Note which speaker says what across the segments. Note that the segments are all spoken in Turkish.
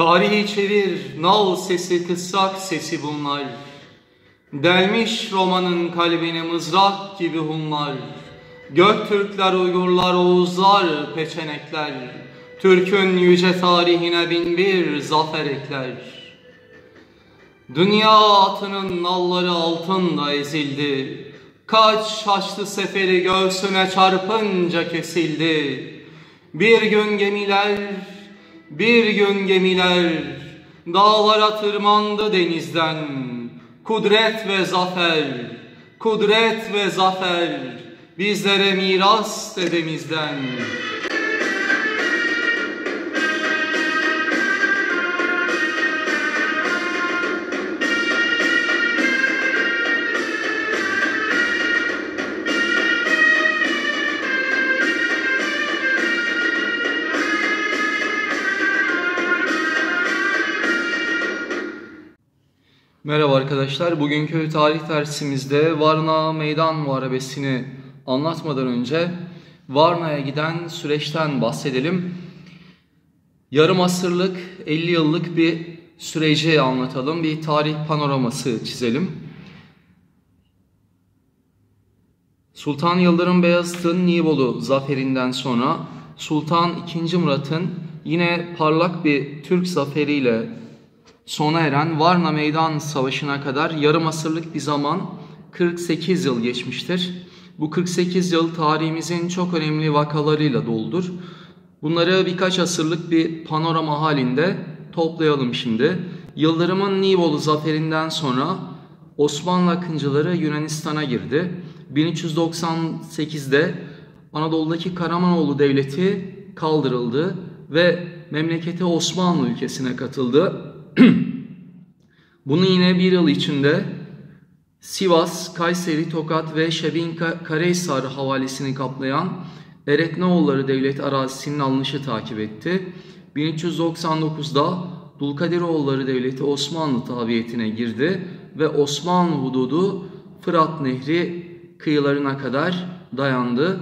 Speaker 1: Tarihi çevir, nal sesi, kısrak sesi bunlar. Delmiş romanın kalbine mızrak gibi Hunlar. Göktürkler, Uygurlar, Oğuzlar, Peçenekler. Türk'ün yüce tarihine binbir zafer ekler. Dünya atının nalları altında ezildi. Kaç Haçlı seferi göğsüne çarpınca kesildi. Bir gün gemiler dağlara tırmandı denizden. Kudret ve zafer bizlere miras dedemizden. Merhaba arkadaşlar. Bugünkü tarih dersimizde Varna Meydan Muharebesi'ni anlatmadan önce Varna'ya giden süreçten bahsedelim. Yarım asırlık, 50 yıllık bir süreci anlatalım. Bir tarih panoraması çizelim. Sultan Yıldırım Beyazıt'ın Nibolu zaferinden sonra Sultan II. Murat'ın yine parlak bir Türk zaferiyle sona eren Varna Meydan Savaşı'na kadar yarım asırlık bir zaman, 48 yıl geçmiştir. Bu 48 yıl tarihimizin çok önemli vakalarıyla doludur. Bunları birkaç asırlık bir panorama halinde toplayalım şimdi. Yıldırım'ın Nibolu zaferinden sonra Osmanlı akıncıları Yunanistan'a girdi. 1398'de Anadolu'daki Karamanoğlu Devleti kaldırıldı ve memleketi Osmanlı ülkesine katıldı. Bunu yine bir yıl içinde Sivas, Kayseri, Tokat ve Şebin-Karahisar havalesini kaplayan Eretinoğulları Devleti arazisinin alınışı takip etti. 1399'da Dulkadiroğulları Devleti Osmanlı tabiyetine girdi ve Osmanlı hududu Fırat Nehri kıyılarına kadar dayandı.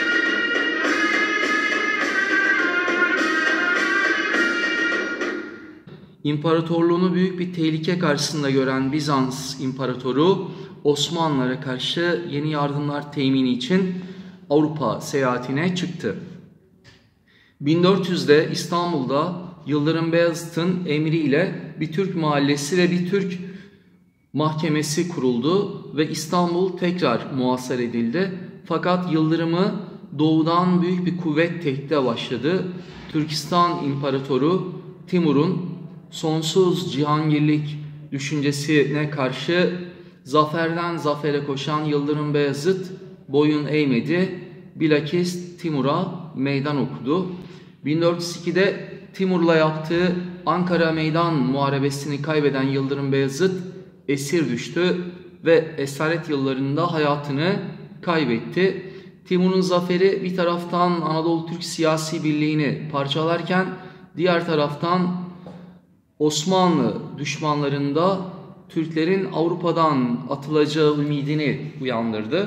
Speaker 1: İmparatorluğunu büyük bir tehlike karşısında gören Bizans İmparatoru Osmanlılara karşı yeni yardımlar temini için Avrupa seyahatine çıktı. 1400'de İstanbul'da Yıldırım Beyazıt'ın emriyle bir Türk mahallesi ve bir Türk mahkemesi kuruldu ve İstanbul tekrar muhasara edildi. Fakat Yıldırım'ı doğudan büyük bir kuvvet tehdide başladı. Türkistan İmparatoru Timur'un sonsuz cihangirlik düşüncesine karşı zaferden zafere koşan Yıldırım Beyazıt boyun eğmedi. Bilakis Timur'a meydan okudu. 1402'de Timur'la yaptığı Ankara Meydan Muharebesini kaybeden Yıldırım Beyazıt esir düştü ve esaret yıllarında hayatını kaybetti. Timur'un zaferi bir taraftan Anadolu Türk siyasi birliğini parçalarken diğer taraftan Osmanlı düşmanlarında Türklerin Avrupa'dan atılacağı ümidini uyandırdı.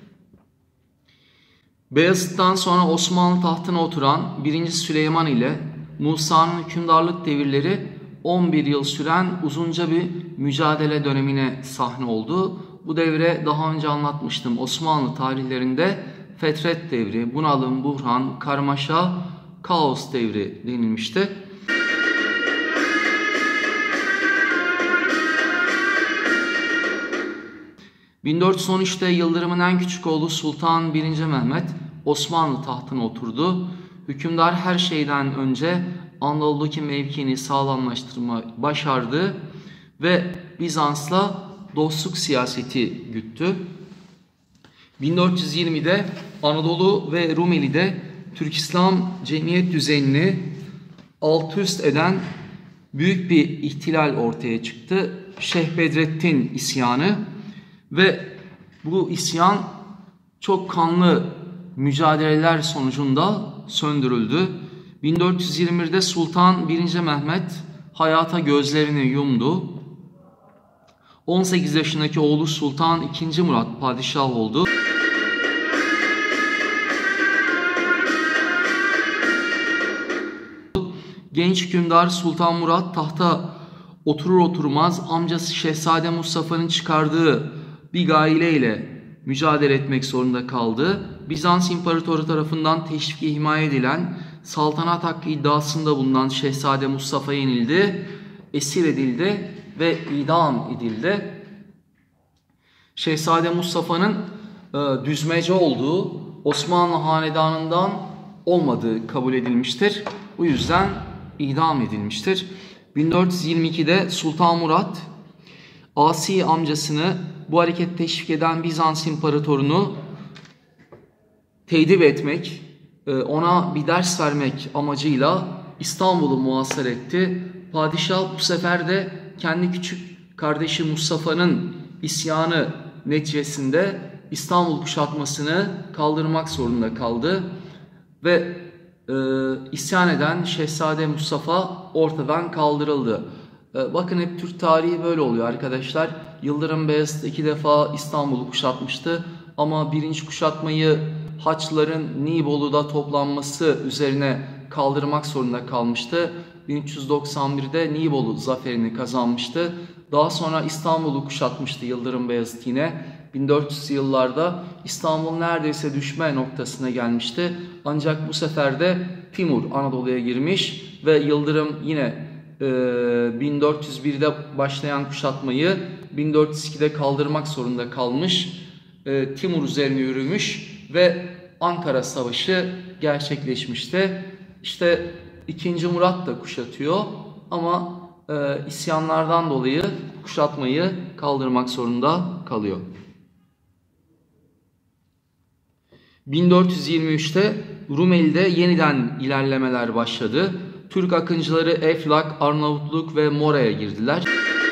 Speaker 1: Beyazıt'tan sonra Osmanlı tahtına oturan 1. Süleyman ile Musa'nın hükümdarlık devirleri 11 yıl süren uzunca bir mücadele dönemine sahne oldu. Bu devre daha önce anlatmıştım. Osmanlı tarihlerinde Fetret devri, bunalım, buhran, karmaşa, kaos devri denilmişti. ...1413'te Yıldırım'ın en küçük oğlu Sultan 1. Mehmet Osmanlı tahtına oturdu. Hükümdar her şeyden önce Anadolu'daki mevkini sağlamlaştırmayı başardı ve Bizans'la dostluk siyaseti güttü. 1420'de Anadolu ve Rumeli'de Türk İslam cemiyet düzenini alt üst eden büyük bir ihtilal ortaya çıktı. Şeyh Bedrettin isyanı. Ve bu isyan çok kanlı mücadeleler sonucunda söndürüldü. 1421'de Sultan 1. Mehmet hayata gözlerini yumdu. 18 yaşındaki oğlu Sultan II. Murat padişah oldu. Genç hükümdar Sultan Murat tahta oturur oturmaz amcası Şehzade Mustafa'nın çıkardığı bir gaile ile mücadele etmek zorunda kaldı. Bizans İmparatoru tarafından teşviki himaye edilen saltanat hakkı iddiasında bulunan Şehzade Mustafa yenildi, esir edildi ve idam edildi. Şehzade Mustafa'nın düzmece olduğu, Osmanlı hanedanından olmadığı kabul edilmiştir. Bu yüzden idam edilmiştir. 1422'de Sultan Murat asi amcasını bu hareketi teşvik eden Bizans İmparatorunu tedip etmek, ona bir ders vermek amacıyla İstanbul'u muhasır etti. Padişah bu sefer de kendi küçük kardeşi Mustafa'nın isyanı neticesinde İstanbul kuşatmasını kaldırmak zorunda kaldı ve isyan eden Şehzade Mustafa ortadan kaldırıldı. Bakın hep Türk tarihi böyle oluyor arkadaşlar. Yıldırım Beyazıt 2 defa İstanbul'u kuşatmıştı ama birinci kuşatmayı Haçlıların Nibolu'da toplanması üzerine kaldırmak zorunda kalmıştı. 1391'de Nibolu zaferini kazanmıştı. Daha sonra İstanbul'u kuşatmıştı Yıldırım Beyazıt yine. 1400'lü yıllarda İstanbul neredeyse düşme noktasına gelmişti. Ancak bu sefer de Timur Anadolu'ya girmiş ve Yıldırım yine 1401'de başlayan kuşatmayı 1402'de kaldırmak zorunda kalmış. Timur üzerine yürümüş ve Ankara Savaşı gerçekleşmişti. İşte 2. Murat da kuşatıyor ama isyanlardan dolayı kuşatmayı kaldırmak zorunda kalıyor. 1423'te Rumeli'de yeniden ilerlemeler başladı. Türk akıncıları Eflak, Arnavutluk ve Mora'ya girdiler.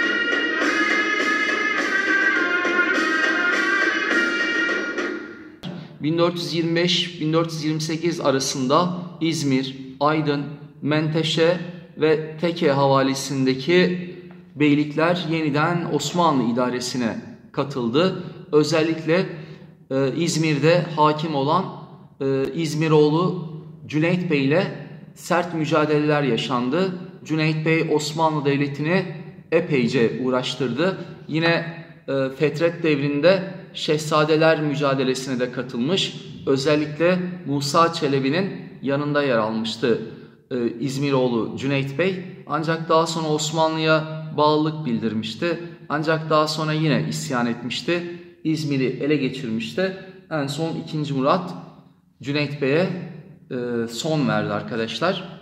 Speaker 1: ...1425-1428 arasında İzmir, Aydın, Menteşe ve Teke havalisindeki beylikler yeniden Osmanlı idaresine katıldı. Özellikle İzmir'de hakim olan İzmiroğlu Cüneyt Bey ile sert mücadeleler yaşandı. Cüneyt Bey Osmanlı Devleti'ni epeyce uğraştırdı. Yine Fetret devrinde Şehzadeler mücadelesine de katılmış. Özellikle Musa Çelebi'nin yanında yer almıştı İzmiroğlu Cüneyt Bey. Ancak daha sonra Osmanlı'ya bağlılık bildirmişti. Ancak daha sonra yine isyan etmişti. İzmir'i ele geçirmişti. En son 2. Murat Cüneyt Bey'e son verdi arkadaşlar.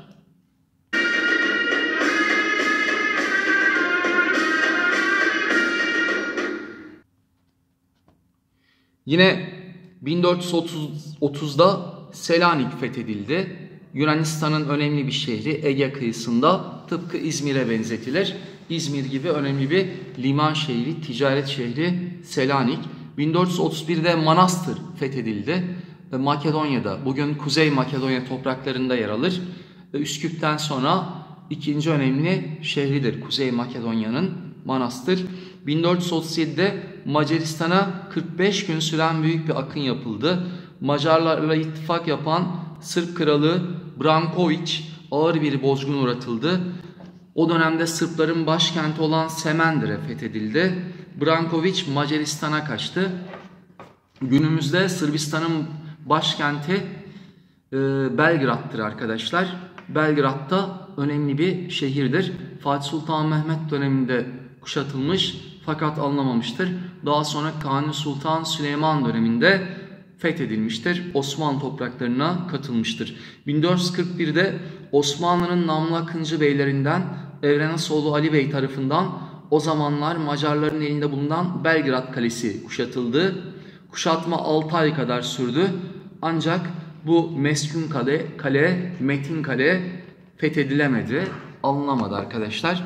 Speaker 1: Yine 1430'da Selanik fethedildi. Yunanistan'ın önemli bir şehri, Ege kıyısında, tıpkı İzmir'e benzetilir. İzmir gibi önemli bir liman şehri, ticaret şehri Selanik. 1431'de Manastır fethedildi. Makedonya'da, bugün Kuzey Makedonya topraklarında yer alır. Üsküp'ten sonra ikinci önemli şehridir Kuzey Makedonya'nın Manastır. 1437'de Macaristan'a 45 gün süren büyük bir akın yapıldı. Macarlarla ittifak yapan Sırp kralı Branković ağır bir bozguna uğratıldı. O dönemde Sırpların başkenti olan Semendire fethedildi. Branković Macaristan'a kaçtı. Günümüzde Sırbistan'ın başkenti Belgrad'tır arkadaşlar. Belgrad'da önemli bir şehirdir. Fatih Sultan Mehmet döneminde kuşatılmış fakat alınamamıştır. Daha sonra Kanuni Sultan Süleyman döneminde fethedilmiştir. Osmanlı topraklarına katılmıştır. 1441'de Osmanlı'nın namlı akıncı beylerinden Evrenasoğlu Ali Bey tarafından o zamanlar Macarların elinde bulunan Belgrad Kalesi kuşatıldı. Kuşatma 6 ay kadar sürdü. Ancak bu meskun kale, metin kale fethedilemedi, alınamadı arkadaşlar.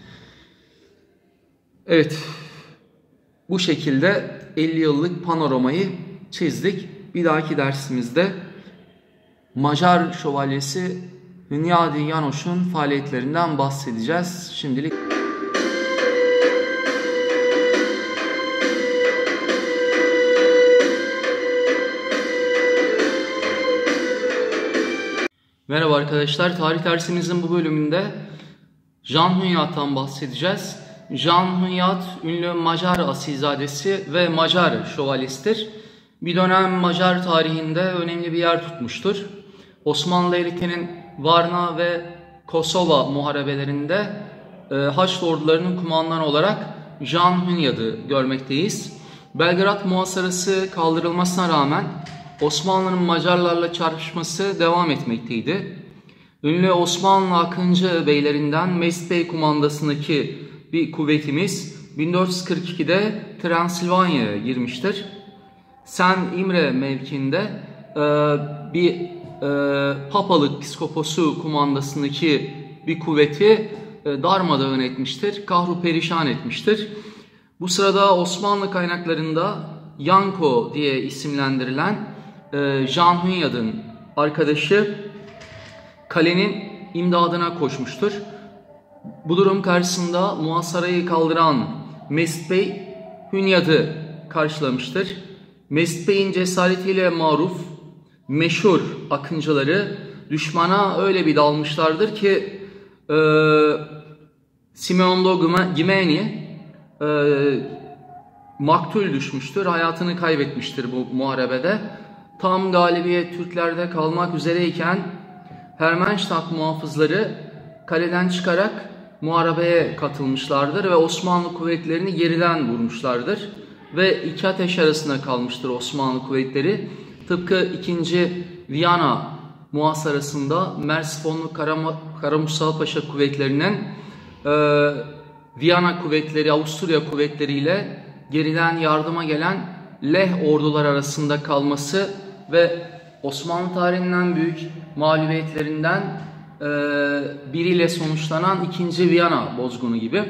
Speaker 1: Evet, bu şekilde 50 yıllık panoramayı çizdik. Bir dahaki dersimizde Macar Şövalyesi Hünyadi János'un faaliyetlerinden bahsedeceğiz. Şimdilik Merhaba arkadaşlar, tarih dersimizin bu bölümünde Jan Hunyad'dan bahsedeceğiz. Jan Hunyad, ünlü Macar asilzadesi ve Macar şövalyesidir. Bir dönem Macar tarihinde önemli bir yer tutmuştur. Osmanlı elitinin Varna ve Kosova muharebelerinde Haçlı ordularının kumandanı olarak Jan Hunyad'ı görmekteyiz. Belgrad muhasarası kaldırılmasına rağmen Osmanlı'nın Macarlarla çarpışması devam etmekteydi. Ünlü Osmanlı Akıncı beylerinden Mesut Bey kumandasındaki bir kuvvetimiz 1442'de Transilvanya'ya girmiştir. Sen İmre mevkiinde bir papalık psikoposu kumandasındaki bir kuvveti darmadağın etmiştir, kahru perişan etmiştir. Bu sırada Osmanlı kaynaklarında Yanko diye isimlendirilen Jan Hunyad'ın arkadaşı kalenin imdadına koşmuştur. Bu durum karşısında muhasarayı kaldıran Mesut Bey Hunyad'ı karşılamıştır. Mesut Bey'in cesaretiyle maruf meşhur akıncıları düşmana öyle bir dalmışlardır ki Simeon Gimeni maktul düşmüştür, hayatını kaybetmiştir bu muharebede. Tam galibiyet Türklerde kalmak üzereyken Hermannstadt muhafızları kaleden çıkarak muharebeye katılmışlardır ve Osmanlı kuvvetlerini geriden vurmuşlardır. Ve iki ateş arasında kalmıştır Osmanlı kuvvetleri. Tıpkı 2. Viyana muhasarasında Merzifonlu Kara Mustafa Paşa kuvvetlerinin Viyana kuvvetleri, Avusturya kuvvetleriyle geriden yardıma gelen Leh ordular arasında kalması ve Osmanlı tarihinden büyük mağlubiyetlerinden biriyle sonuçlanan 2. Viyana bozgunu gibi.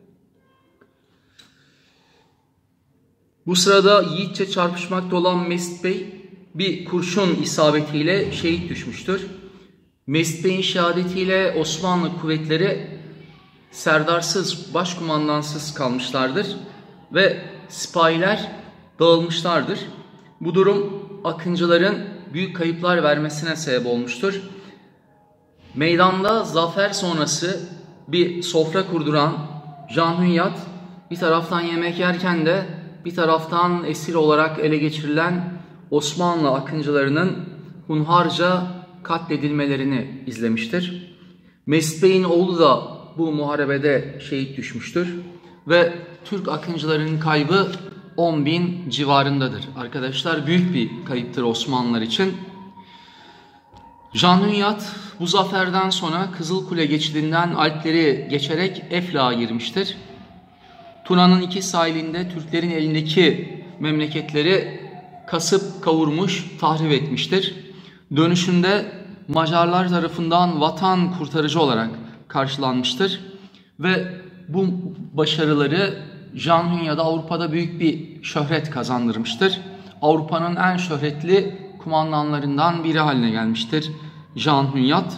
Speaker 1: Bu sırada yiğitçe çarpışmakta olan Mesut Bey bir kurşun isabetiyle şehit düşmüştür. Mesut Bey'in şehadetiyle Osmanlı kuvvetleri serdarsız, başkumandansız kalmışlardır ve sipahiler dağılmışlardır. Bu durum akıncıların büyük kayıplar vermesine sebep olmuştur. Meydanda zafer sonrası bir sofra kurduran Jan Hunyad bir taraftan yemek yerken de bir taraftan esir olarak ele geçirilen Osmanlı akıncılarının hunharca katledilmelerini izlemiştir. Mesut Bey'in oğlu da bu muharebede şehit düşmüştür ve Türk akıncılarının kaybı 10.000 civarındadır. Arkadaşlar, büyük bir kayıptır Osmanlılar için. Jan Hunyad bu zaferden sonra Kızılkule geçidinden Alpleri geçerek Eflak'a girmiştir. Tuna'nın iki sahilinde Türklerin elindeki memleketleri kasıp kavurmuş, tahrip etmiştir. Dönüşünde Macarlar tarafından vatan kurtarıcı olarak karşılanmıştır ve bu başarıları Jan Hunyad'a Avrupa'da büyük bir şöhret kazandırmıştır. Avrupa'nın en şöhretli kumandanlarından biri haline gelmiştir Jan Hunyad.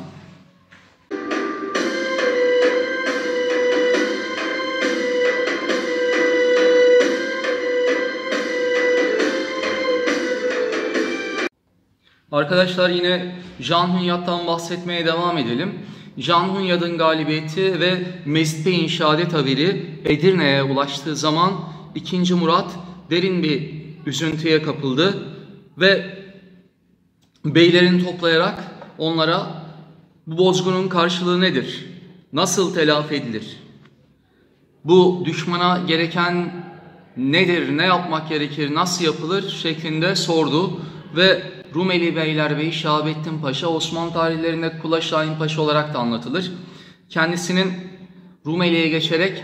Speaker 1: Arkadaşlar, yine Jan Hunyad'dan bahsetmeye devam edelim. Jan Hunyad'ın galibiyeti ve Mesut Bey'in şehadet haberi Edirne'ye ulaştığı zaman 2. Murat derin bir üzüntüye kapıldı ve beylerini toplayarak onlara bu bozgunun karşılığı nedir? Nasıl telafi edilir? Bu düşmana gereken nedir? Ne yapmak gerekir? Nasıl yapılır? Şeklinde sordu ve Rumeli Beylerbeyi Şahabettin Paşa, Osmanlı tarihlerinde Kula Şahin Paşa olarak da anlatılır. Kendisinin Rumeli'ye geçerek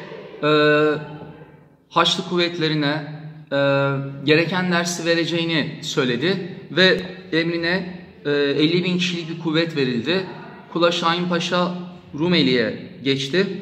Speaker 1: Haçlı kuvvetlerine gereken dersi vereceğini söyledi ve emrine 50.000 kişilik bir kuvvet verildi. Kula Şahin Paşa Rumeli'ye geçti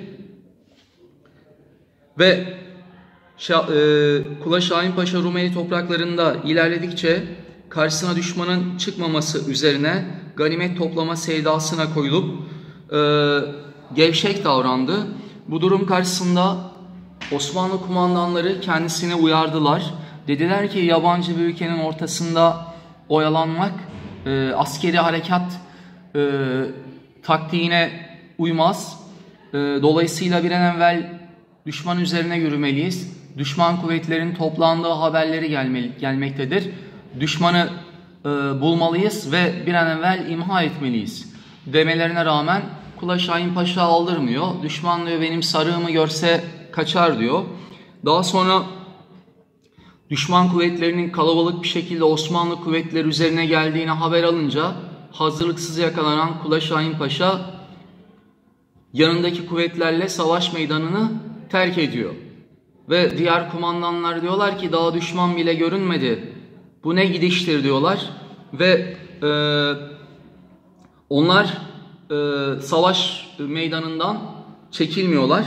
Speaker 1: ve Kula Şahin Paşa Rumeli topraklarında ilerledikçe karşısına düşmanın çıkmaması üzerine ganimet toplama sevdasına koyulup gevşek davrandı. Bu durum karşısında Osmanlı kumandanları kendisini uyardılar. Dediler ki yabancı bir ülkenin ortasında oyalanmak, askeri harekat taktiğine uymaz. Dolayısıyla bir an evvel düşman üzerine yürümeliyiz. Düşman kuvvetlerin toplandığı haberleri gelmektedir. Düşmanı bulmalıyız ve bir an evvel imha etmeliyiz demelerine rağmen Kula Şahin Paşa aldırmıyor. Düşman diyor benim sarığımı görse kaçar diyor. Daha sonra düşman kuvvetlerinin kalabalık bir şekilde Osmanlı kuvvetleri üzerine geldiğine haber alınca hazırlıksız yakalanan Kula Şahin Paşa yanındaki kuvvetlerle savaş meydanını terk ediyor. Ve diğer kumandanlar diyorlar ki daha düşman bile görünmedi. Bu ne gidiştir diyorlar. Ve onlar savaş meydanından çekilmiyorlar.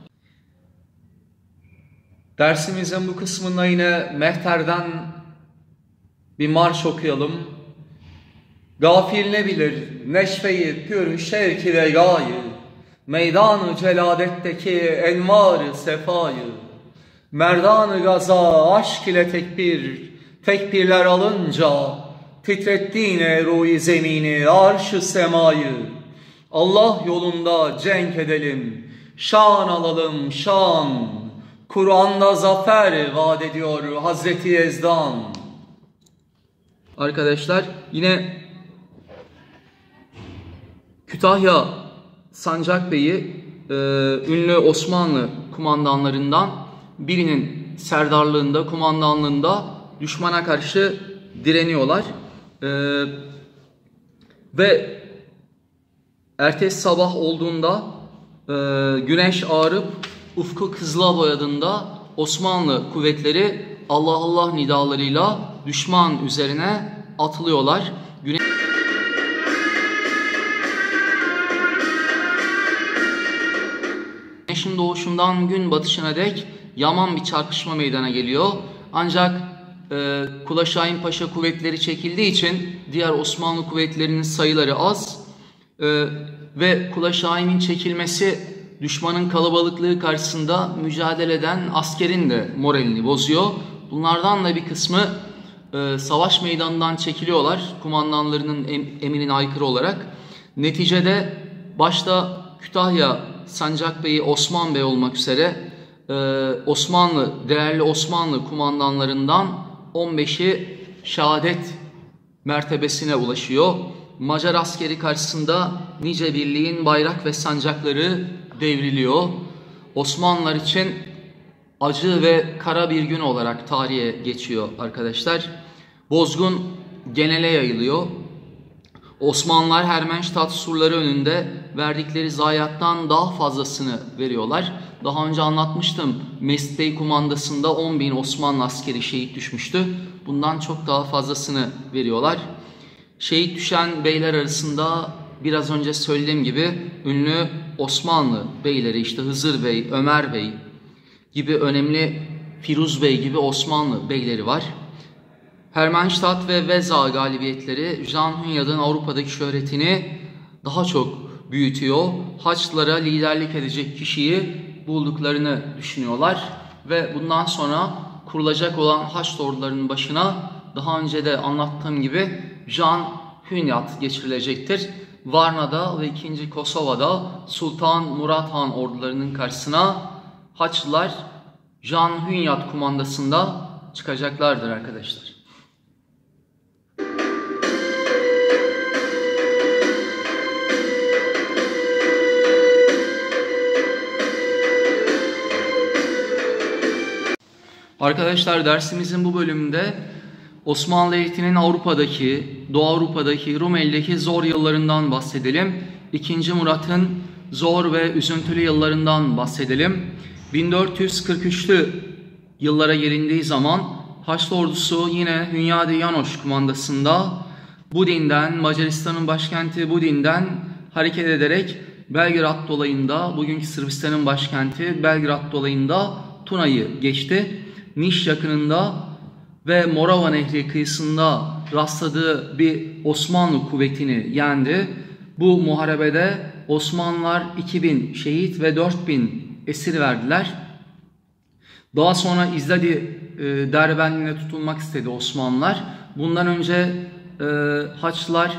Speaker 1: Dersimizin bu kısmında yine Mehter'den bir marş okuyalım. Gafil ne bilir neşveyi pür şevk ile gayı, meydan-ı celadetteki envar-ı sefayı, merdan-ı gaza aşk ile tekbirler alınca, titrettiğine ruh-i zemini arş-ı semayı, Allah yolunda cenk edelim, şan alalım şan, Kur'an'da zafer vaat ediyor Hazreti Yezdan. Arkadaşlar yine Kütahya Sancakbey'i ünlü Osmanlı kumandanlarından birinin serdarlığında, kumandanlığında düşmana karşı direniyorlar. Ve ertesi sabah olduğunda güneş ağarıp ufku kızıla boyadığında Osmanlı kuvvetleri Allah Allah nidalarıyla düşman üzerine atılıyorlar. Güneşin doğuşundan gün batışına dek yaman bir çarpışma meydana geliyor. Ancak Kula Şahin Paşa kuvvetleri çekildiği için diğer Osmanlı kuvvetlerinin sayıları az ve Kula Şahin'in çekilmesi düşmanın kalabalıklığı karşısında mücadele eden askerin de moralini bozuyor. Bunlardan da bir kısmı savaş meydanından çekiliyorlar kumandanlarının emrine aykırı olarak. Neticede başta Kütahya Sancakbey'i Osman Bey olmak üzere değerli Osmanlı kumandanlarından 15'i şehadet mertebesine ulaşıyor. Macar askeri karşısında nice birliğin bayrak ve sancakları devriliyor. Osmanlılar için acı ve kara bir gün olarak tarihe geçiyor arkadaşlar. Bozgun genele yayılıyor. Osmanlılar Hermannstadt surları önünde verdikleri zayiattan daha fazlasını veriyorlar. Daha önce anlatmıştım. Mesut Bey kumandasında 10.000 Osmanlı askeri şehit düşmüştü. Bundan çok daha fazlasını veriyorlar. Şehit düşen beyler arasında biraz önce söylediğim gibi ünlü Osmanlı beyleri işte Hızır Bey, Ömer Bey gibi önemli, Firuz Bey gibi Osmanlı beyleri var. Hermannstadt ve Veza galibiyetleri Can Hünyad'ın Avrupa'daki şöhretini daha çok büyütüyor. Haçlılara liderlik edecek kişiyi bulduklarını düşünüyorlar ve bundan sonra kurulacak olan Haçlı ordularının başına daha önce de anlattığım gibi Can Hünyad geçirilecektir. Varna'da ve 2. Kosova'da Sultan Murat Han ordularının karşısına Haçlılar Can Hünyad kumandasında çıkacaklardır arkadaşlar. Arkadaşlar dersimizin bu bölümünde Osmanlı Devleti'nin Avrupa'daki, Doğu Avrupa'daki, Rumeli'deki zor yıllarından bahsedelim. 2. Murat'ın zor ve üzüntülü yıllarından bahsedelim. 1443'lü yıllara gelindiği zaman Haçlı ordusu yine Hünyad-ı Janosch kumandasında Budin'den, Macaristan'ın başkenti Budin'den hareket ederek Belgrad dolayında, bugünkü Sırbistan'ın başkenti Belgrad dolayında Tuna'yı geçti. Niş yakınında ve Morava Nehri kıyısında rastladığı bir Osmanlı kuvvetini yendi. Bu muharebede Osmanlılar 2000 şehit ve 4000 esir verdiler. Daha sonra İzladi Derbent'ine tutulmak istedi Osmanlılar. Bundan önce Haçlılar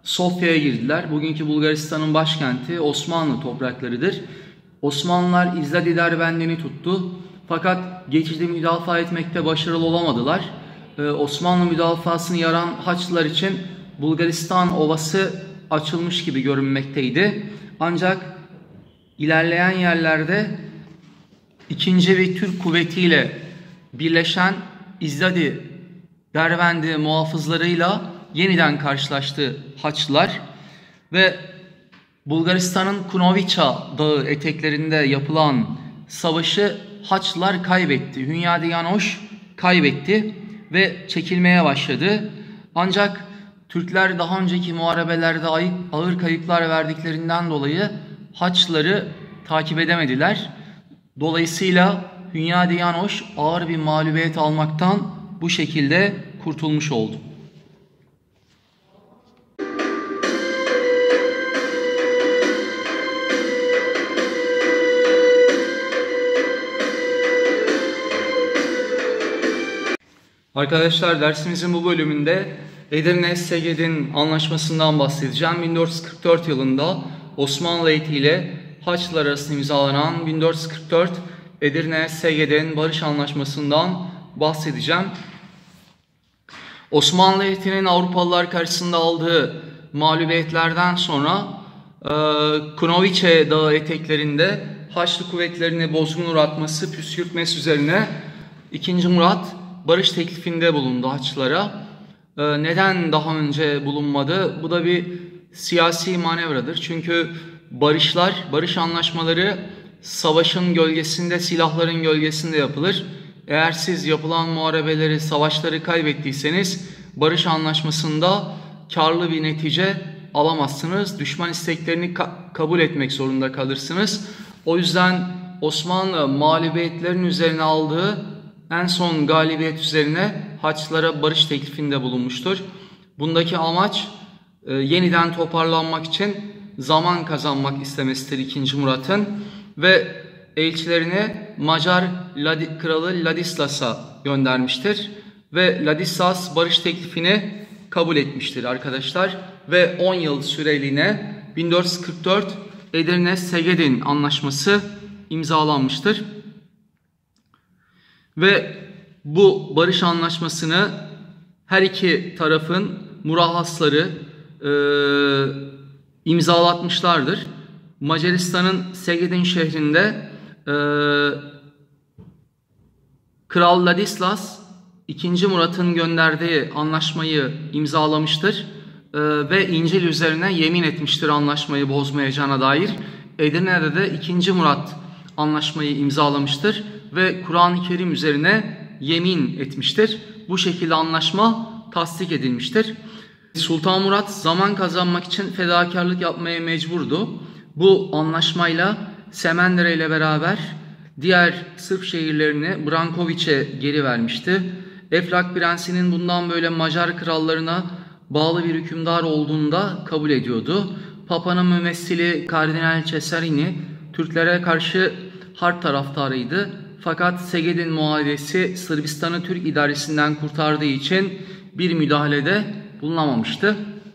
Speaker 1: Sofya'ya girdiler. Bugünkü Bulgaristan'ın başkenti Osmanlı topraklarıdır. Osmanlılar İzladi Derbendini tuttu. Fakat geçidi müdafaa etmekte başarılı olamadılar. Osmanlı müdafasını yaran Haçlılar için Bulgaristan Ovası açılmış gibi görünmekteydi. Ancak ilerleyen yerlerde ikinci bir Türk kuvvetiyle birleşen İzladi Dervendi muhafızlarıyla yeniden karşılaştı Haçlılar ve Bulgaristan'ın Kunoviça Dağı eteklerinde yapılan savaşı Haçlılar kaybetti. Hünyadi Yanoş kaybetti ve çekilmeye başladı. Ancak Türkler daha önceki muharebelerde ağır kayıplar verdiklerinden dolayı Haçlıları takip edemediler. Dolayısıyla Hünyadi Yanoş ağır bir mağlubiyet almaktan bu şekilde kurtulmuş oldu. Arkadaşlar, dersimizin bu bölümünde Edirne-Szeged'in anlaşmasından bahsedeceğim. 1444 yılında Osmanlı heyeti ile Haçlılar arasında imzalanan 1444 Edirne-Szeged'in barış anlaşmasından bahsedeceğim. Osmanlı heyetinin Avrupalılar karşısında aldığı mağlubiyetlerden sonra Kunoviçe Dağı eteklerinde Haçlı kuvvetlerini bozgun uğratması, püskürtmesi üzerine 2. Murat barış teklifinde bulundu Haçlılara. Neden daha önce bulunmadı? Bu da bir siyasi manevradır. Çünkü barış anlaşmaları savaşın gölgesinde, silahların gölgesinde yapılır. Eğer siz yapılan muharebeleri, savaşları kaybettiyseniz barış anlaşmasında karlı bir netice alamazsınız. Düşman isteklerini kabul etmek zorunda kalırsınız. O yüzden Osmanlı mağlubiyetlerin üzerine aldığı en son galibiyet üzerine Haçlılara barış teklifinde bulunmuştur. Bundaki amaç yeniden toparlanmak için zaman kazanmak istemesidir 2. Murat'ın ve elçilerini Macar kralı Ladislas'a göndermiştir ve Ladislas barış teklifini kabul etmiştir arkadaşlar ve 10 yıl süreliğine 1444 Edirne-Szeged'in anlaşması imzalanmıştır. Ve bu barış anlaşmasını her iki tarafın murahhasları imzalatmışlardır. Macaristan'ın Szeged'in şehrinde Kral Ladislas 2. Murat'ın gönderdiği anlaşmayı imzalamıştır ve İncil üzerine yemin etmiştir anlaşmayı bozmayacağına dair. Edirne'de de 2. Murat anlaşmayı imzalamıştır ve Kur'an-ı Kerim üzerine yemin etmiştir. Bu şekilde anlaşma tasdik edilmiştir. Sultan Murat zaman kazanmak için fedakarlık yapmaya mecburdu. Bu anlaşmayla Semendire ile beraber diğer Sırp şehirlerini Brankoviç'e geri vermişti. Eflak Prensi'nin bundan böyle Macar krallarına bağlı bir hükümdar olduğunu da kabul ediyordu. Papa'nın mümessili Kardinal Cesarini Türklere karşı harp taraftarıydı. Fakat Szeged'in muahedesi Sırbistan'ı Türk idaresinden kurtardığı için bir müdahalede bulunamamıştı.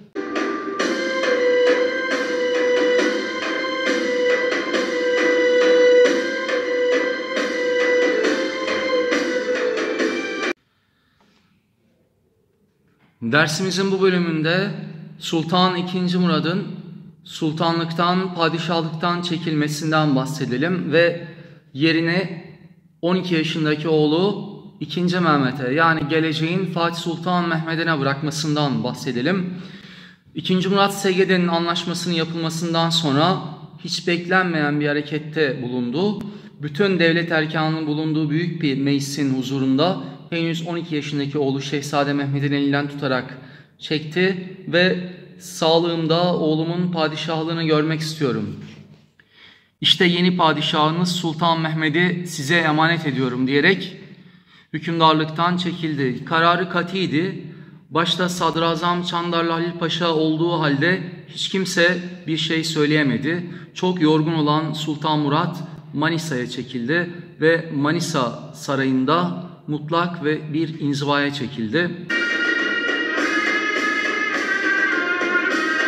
Speaker 1: Dersimizin bu bölümünde Sultan II. Murad'ın sultanlıktan, padişahlıktan çekilmesinden bahsedelim ve yerine 12 yaşındaki oğlu 2. Mehmet'e, yani geleceğin Fatih Sultan Mehmet'ine bırakmasından bahsedelim. 2. Murat Szeged'in anlaşmasının yapılmasından sonra hiç beklenmeyen bir harekette bulundu. Bütün devlet erkanının bulunduğu büyük bir meclisin huzurunda henüz 12 yaşındaki oğlu Şehzade Mehmet'in elinden tutarak çekti ve sağlığımda oğlumun padişahlığını görmek istiyorum. İşte yeni padişahınız Sultan Mehmet'i size emanet ediyorum diyerek hükümdarlıktan çekildi. Kararı katiydi. Başta Sadrazam Çandarlı Halil Paşa olduğu halde hiç kimse bir şey söyleyemedi. Çok yorgun olan Sultan Murat Manisa'ya çekildi ve Manisa Sarayı'nda mutlak ve bir inzivaya çekildi.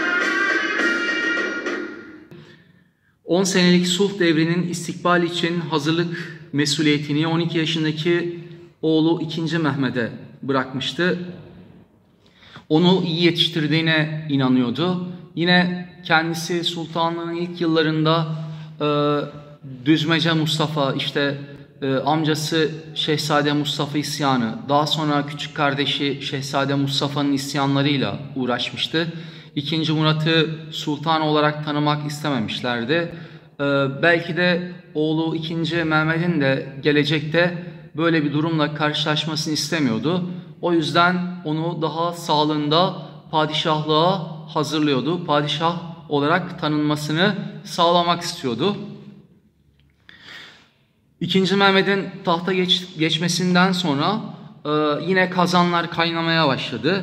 Speaker 1: 10 senelik sulh devrinin istikbal için hazırlık mesuliyetini 12 yaşındaki oğlu 2. Mehmet'e bırakmıştı. Onu iyi yetiştirdiğine inanıyordu. Yine kendisi sultanlığın ilk yıllarında Düzmece Mustafa, amcası Şehzade Mustafa isyanı, daha sonra küçük kardeşi Şehzade Mustafa'nın isyanlarıyla uğraşmıştı. İkinci Murat'ı sultan olarak tanımak istememişlerdi. Belki de oğlu 2. Mehmet'in de gelecekte böyle bir durumla karşılaşmasını istemiyordu. O yüzden onu daha sağlığında padişahlığa hazırlıyordu. Padişah olarak tanınmasını sağlamak istiyordu. 2. Mehmet'in tahta geçmesinden sonra yine kazanlar kaynamaya başladı.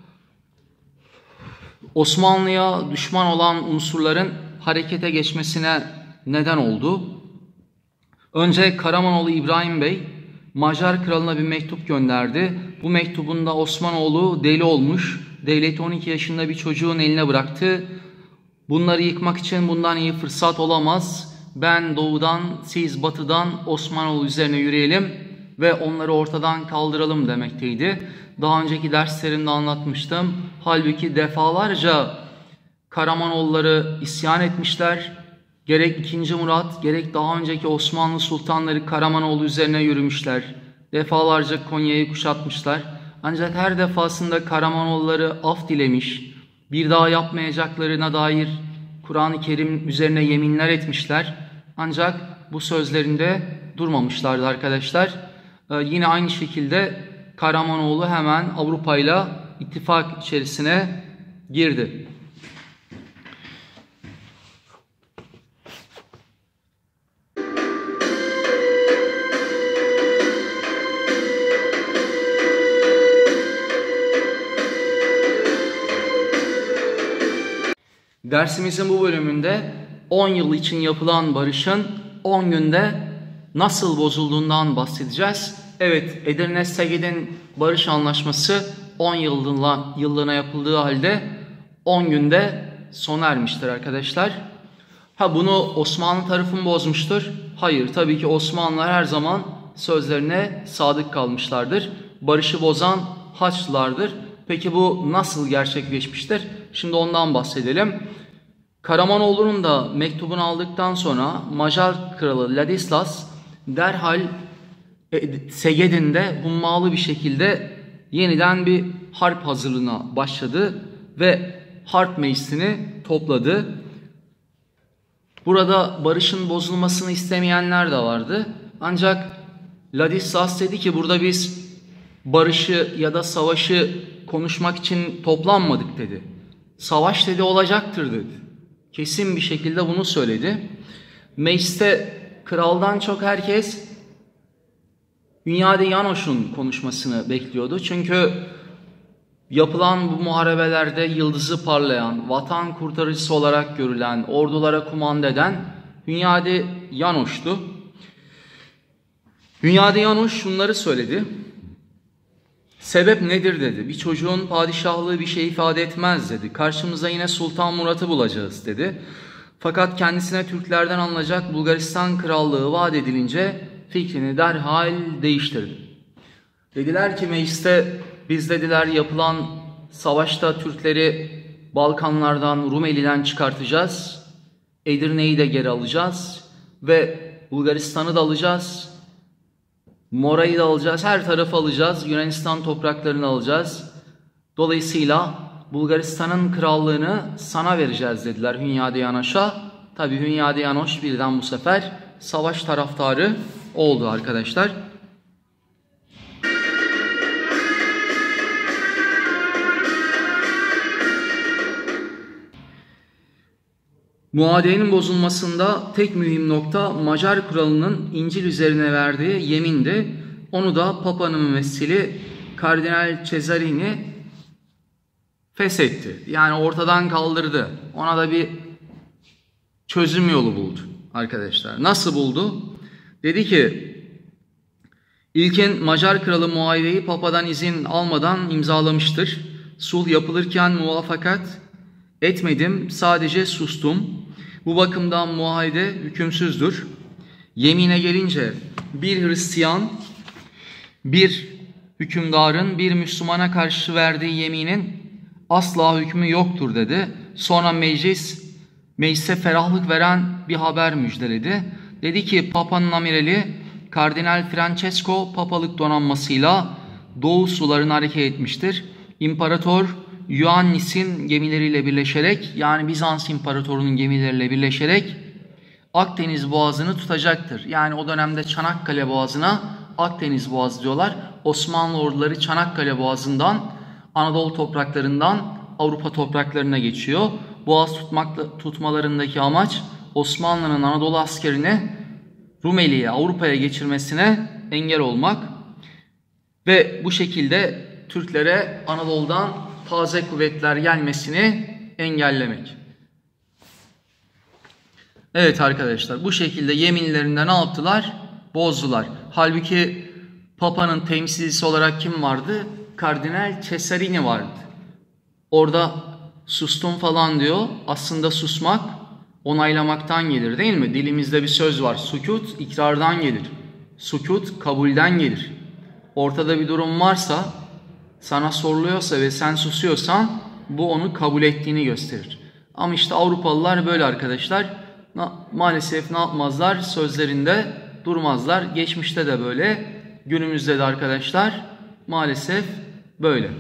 Speaker 1: Osmanlı'ya düşman olan unsurların harekete geçmesine neden oldu. Önce Karamanoğlu İbrahim Bey Macar kralına bir mektup gönderdi. Bu mektubunda Osmanoğlu deli olmuş, devleti 12 yaşında bir çocuğun eline bıraktı. Bunları yıkmak için bundan iyi fırsat olamaz. Ben doğudan, siz batıdan Osmanoğlu üzerine yürüyelim ve onları ortadan kaldıralım demekteydi. Daha önceki derslerimde anlatmıştım. Halbuki defalarca Karamanoğulları isyan etmişler. Gerek 2. Murat, gerek daha önceki Osmanlı sultanları Karamanoğlu üzerine yürümüşler. Defalarca Konya'yı kuşatmışlar. Ancak her defasında Karamanoğulları af dilemiş, bir daha yapmayacaklarına dair Kur'an-ı Kerim üzerine yeminler etmişler. Ancak bu sözlerinde durmamışlardı arkadaşlar. Yine aynı şekilde Karamanoğlu hemen Avrupa ile ittifak içerisine girdi. Dersimizin bu bölümünde 10 yıl için yapılan barışın 10 günde nasıl bozulduğundan bahsedeceğiz. Evet, Edirne-Seged'in barış anlaşması 10 yıllığına yapıldığı halde 10 günde sona ermiştir arkadaşlar. Bunu Osmanlı tarafı mı bozmuştur? Hayır, tabii ki Osmanlılar her zaman sözlerine sadık kalmışlardır. Barışı bozan Haçlılardır. Peki bu nasıl gerçekleşmiştir? Şimdi ondan bahsedelim. Karamanoğlu'nun da mektubunu aldıktan sonra Macar kralı Ladislas derhal Segedin'de hummalı bir şekilde yeniden bir harp hazırlığına başladı ve harp meclisini topladı. Burada barışın bozulmasını istemeyenler de vardı. Ancak Ladislas dedi ki burada biz barışı ya da savaşı konuşmak için toplanmadık dedi. Savaş dedi olacaktır dedi. Kesin bir şekilde bunu söyledi. Mecliste kraldan çok herkes Hünyade Yanoş'un konuşmasını bekliyordu. Çünkü yapılan bu muharebelerde yıldızı parlayan, vatan kurtarıcısı olarak görülen, ordulara kumanda eden Hünyade Yanoş'tu. Hünyade Yanoş şunları söyledi. Sebep nedir dedi. Bir çocuğun padişahlığı bir şey ifade etmez dedi. Karşımıza yine Sultan Murat'ı bulacağız dedi. Fakat kendisine Türklerden alınacak Bulgaristan krallığı vaat edilince fikrini derhal değiştirdi. Dediler ki mecliste biz dediler yapılan savaşta Türkleri Balkanlardan, Rumeli'den çıkartacağız. Edirne'yi de geri alacağız ve Bulgaristan'ı da alacağız. Mora'yı da alacağız, her tarafı alacağız, Yunanistan topraklarını alacağız. Dolayısıyla Bulgaristan'ın krallığını sana vereceğiz dediler Hünyade Yanoş'a. Tabi Hünyade Yanoş birden bu sefer savaş taraftarı oldu arkadaşlar. Muadenin bozulmasında tek mühim nokta Macar kralının İncil üzerine verdiği yemindi. Onu da Papa'nın mümessili Kardinal Cesarini feshetti. Yani ortadan kaldırdı. Ona da bir çözüm yolu buldu arkadaşlar. Nasıl buldu? Dedi ki ilkin Macar kralı muahideyi Papa'dan izin almadan imzalamıştır. Sulh yapılırken muvaffakat etmedim, sadece sustum. Bu bakımdan muahede hükümsüzdür. Yemine gelince bir Hristiyan, bir hükümdarın bir Müslümana karşı verdiği yeminin asla hükmü yoktur dedi. Sonra meclise ferahlık veren bir haber müjdeledi. Dedi ki Papa'nın amirali Kardinal Francesco papalık donanmasıyla Doğu sularına hareket etmiştir. İmparator Ioannis'in gemileriyle birleşerek, yani Bizans İmparatorluğu'nun gemileriyle birleşerek Akdeniz Boğazı'nı tutacaktır. Yani o dönemde Çanakkale Boğazı'na Akdeniz Boğazı diyorlar. Osmanlı orduları Çanakkale Boğazı'ndan, Anadolu topraklarından Avrupa topraklarına geçiyor. Boğaz tutmalarındaki amaç Osmanlı'nın Anadolu askerini Rumeli'ye, Avrupa'ya geçirmesine engel olmak ve bu şekilde Türklere Anadolu'dan taze kuvvetler gelmesini engellemek. Evet arkadaşlar, bu şekilde yeminlerinde ne yaptılar? Bozdular. Halbuki Papa'nın temsilcisi olarak kim vardı? Kardinal Cesarini vardı. Orada sustum falan diyor. Aslında susmak onaylamaktan gelir değil mi? Dilimizde bir söz var. Sükut ikrardan gelir. Sükut kabulden gelir. Ortada bir durum varsa, sana soruluyorsa ve sen susuyorsan bu onu kabul ettiğini gösterir. Ama işte Avrupalılar böyle arkadaşlar. Maalesef ne yapmazlar? Sözlerinde durmazlar. Geçmişte de böyle, günümüzde de arkadaşlar maalesef böyle.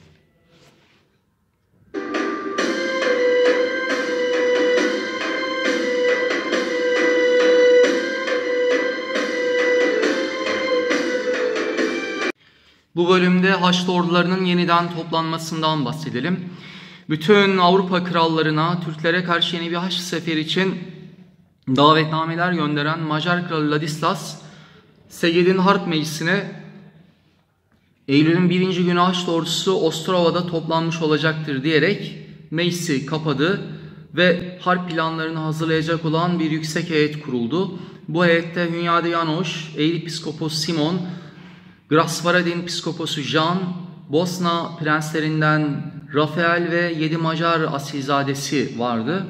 Speaker 1: Bu bölümde Haçlı ordularının yeniden toplanmasından bahsedelim. Bütün Avrupa krallarına Türklere karşı yeni bir Haçlı seferi için davetnameler gönderen Macar kralı Ladislas, Szeged'in Harp Meclisi'ne Eylül'ün 1. günü Haçlı ordusu Ostrova'da toplanmış olacaktır diyerek meclisi kapadı ve harp planlarını hazırlayacak olan bir yüksek heyet kuruldu. Bu heyette Hünyade Janosch, Eğripiskopos Simon, Grasvaradin Piskoposu Jean, Bosna prenslerinden Rafael ve 7 Macar asilzadesi vardı.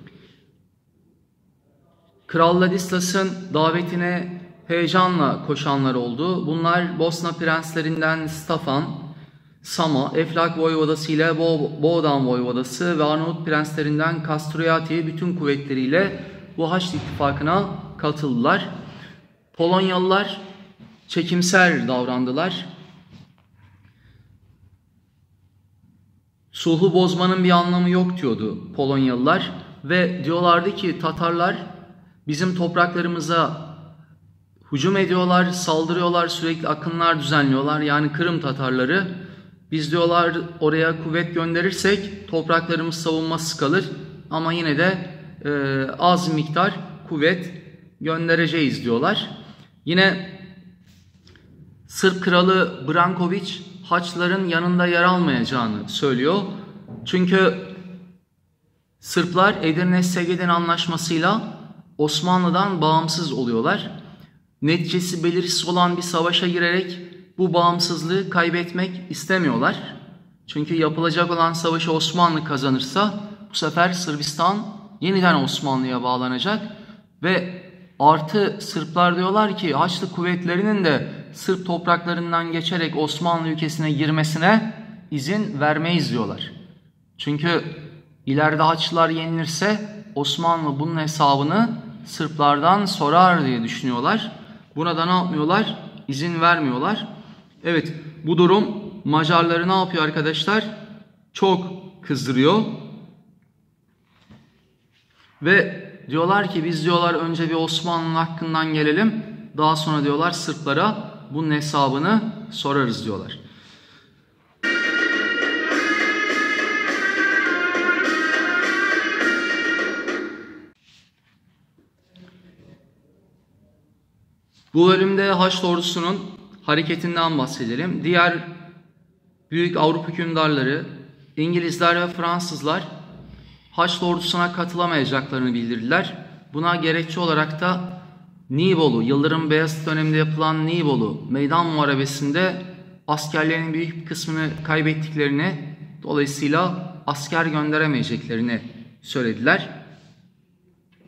Speaker 1: Kral Ladislas'ın davetine heyecanla koşanlar oldu. Bunlar Bosna prenslerinden Stefan, Sama, Eflak Voyvodası ile Boğdan Voyvodası ve Arnavut prenslerinden Kastrioti bütün kuvvetleriyle bu Haçlı ittifakına katıldılar. Polonyalılar çekimser davrandılar. Sulhu bozmanın bir anlamı yok diyordu Polonyalılar ve diyorlardı ki Tatarlar bizim topraklarımıza hücum ediyorlar, saldırıyorlar, sürekli akınlar düzenliyorlar. Yani Kırım Tatarları, biz diyorlar oraya kuvvet gönderirsek topraklarımız savunmasız kalır ama yine de az miktar kuvvet göndereceğiz diyorlar. Yine Sırp kralı Branković Haçlıların yanında yer almayacağını söylüyor. Çünkü Sırplar Edirne-Szeged'in anlaşmasıyla Osmanlı'dan bağımsız oluyorlar. Neticesi belirsiz olan bir savaşa girerek bu bağımsızlığı kaybetmek istemiyorlar. Çünkü yapılacak olan savaşı Osmanlı kazanırsa bu sefer Sırbistan yeniden Osmanlı'ya bağlanacak ve artı Sırplar diyorlar ki Haçlı kuvvetlerinin de Sırp topraklarından geçerek Osmanlı ülkesine girmesine izin vermeyiz diyorlar. Çünkü ileride Haçlılar yenilirse Osmanlı bunun hesabını Sırplardan sorar diye düşünüyorlar. Buna da ne yapmıyorlar? İzin vermiyorlar. Evet, bu durum Macarları ne yapıyor arkadaşlar? Çok kızdırıyor. Ve diyorlar ki biz diyorlar önce bir Osmanlı'nın hakkından gelelim. Daha sonra diyorlar Sırplara bunun hesabını sorarız diyorlar. Bu bölümde Haçlı ordusunun hareketinden bahsedelim. Diğer büyük Avrupa hükümdarları, İngilizler ve Fransızlar Haçlı ordusuna katılamayacaklarını bildirdiler. Buna gerekçe olarak da Nibolu, Yıldırım Beyazıt döneminde yapılan Nibolu Meydan Muharebesi'nde askerlerin büyük bir kısmını kaybettiklerini, dolayısıyla asker gönderemeyeceklerini söylediler.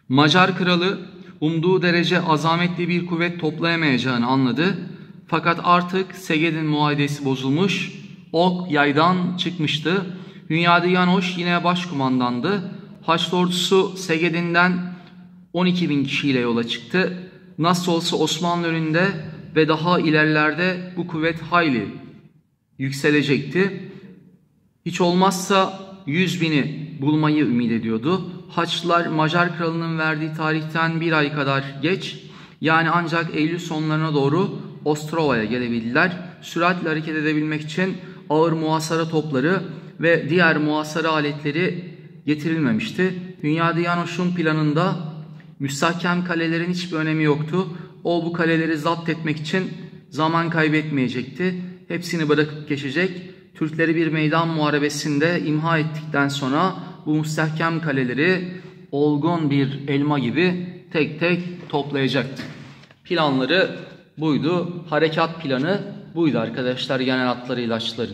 Speaker 1: Macar kralı umduğu derece azametli bir kuvvet toplayamayacağını anladı. Fakat artık Seged'in muahidesi bozulmuş, ok yaydan çıkmıştı. Hünyadi Yanoş yine başkumandandı. Haçlı ordusu Seged'inden 12.000 kişiyle yola çıktı. Nasıl olsa Osmanlı önünde ve daha ilerlerde bu kuvvet hayli yükselecekti. Hiç olmazsa 100.000'i bulmayı ümit ediyordu. Haçlılar Macar kralının verdiği tarihten bir ay kadar geç, yani ancak Eylül sonlarına doğru Ostrova'ya gelebildiler. Süratle hareket edebilmek için ağır muhasara topları ve diğer muhasara aletleri getirilmemişti. Hünyadi Yanoş'un planında müstahkem kalelerin hiçbir önemi yoktu. O bu kaleleri zapt etmek için zaman kaybetmeyecekti. Hepsini bırakıp geçecek. Türkleri bir meydan muharebesinde imha ettikten sonra bu müstahkem kaleleri olgun bir elma gibi tek tek toplayacaktı. Planları buydu. Harekat planı buydu arkadaşlar, genel hatlarıyla Haçlıların.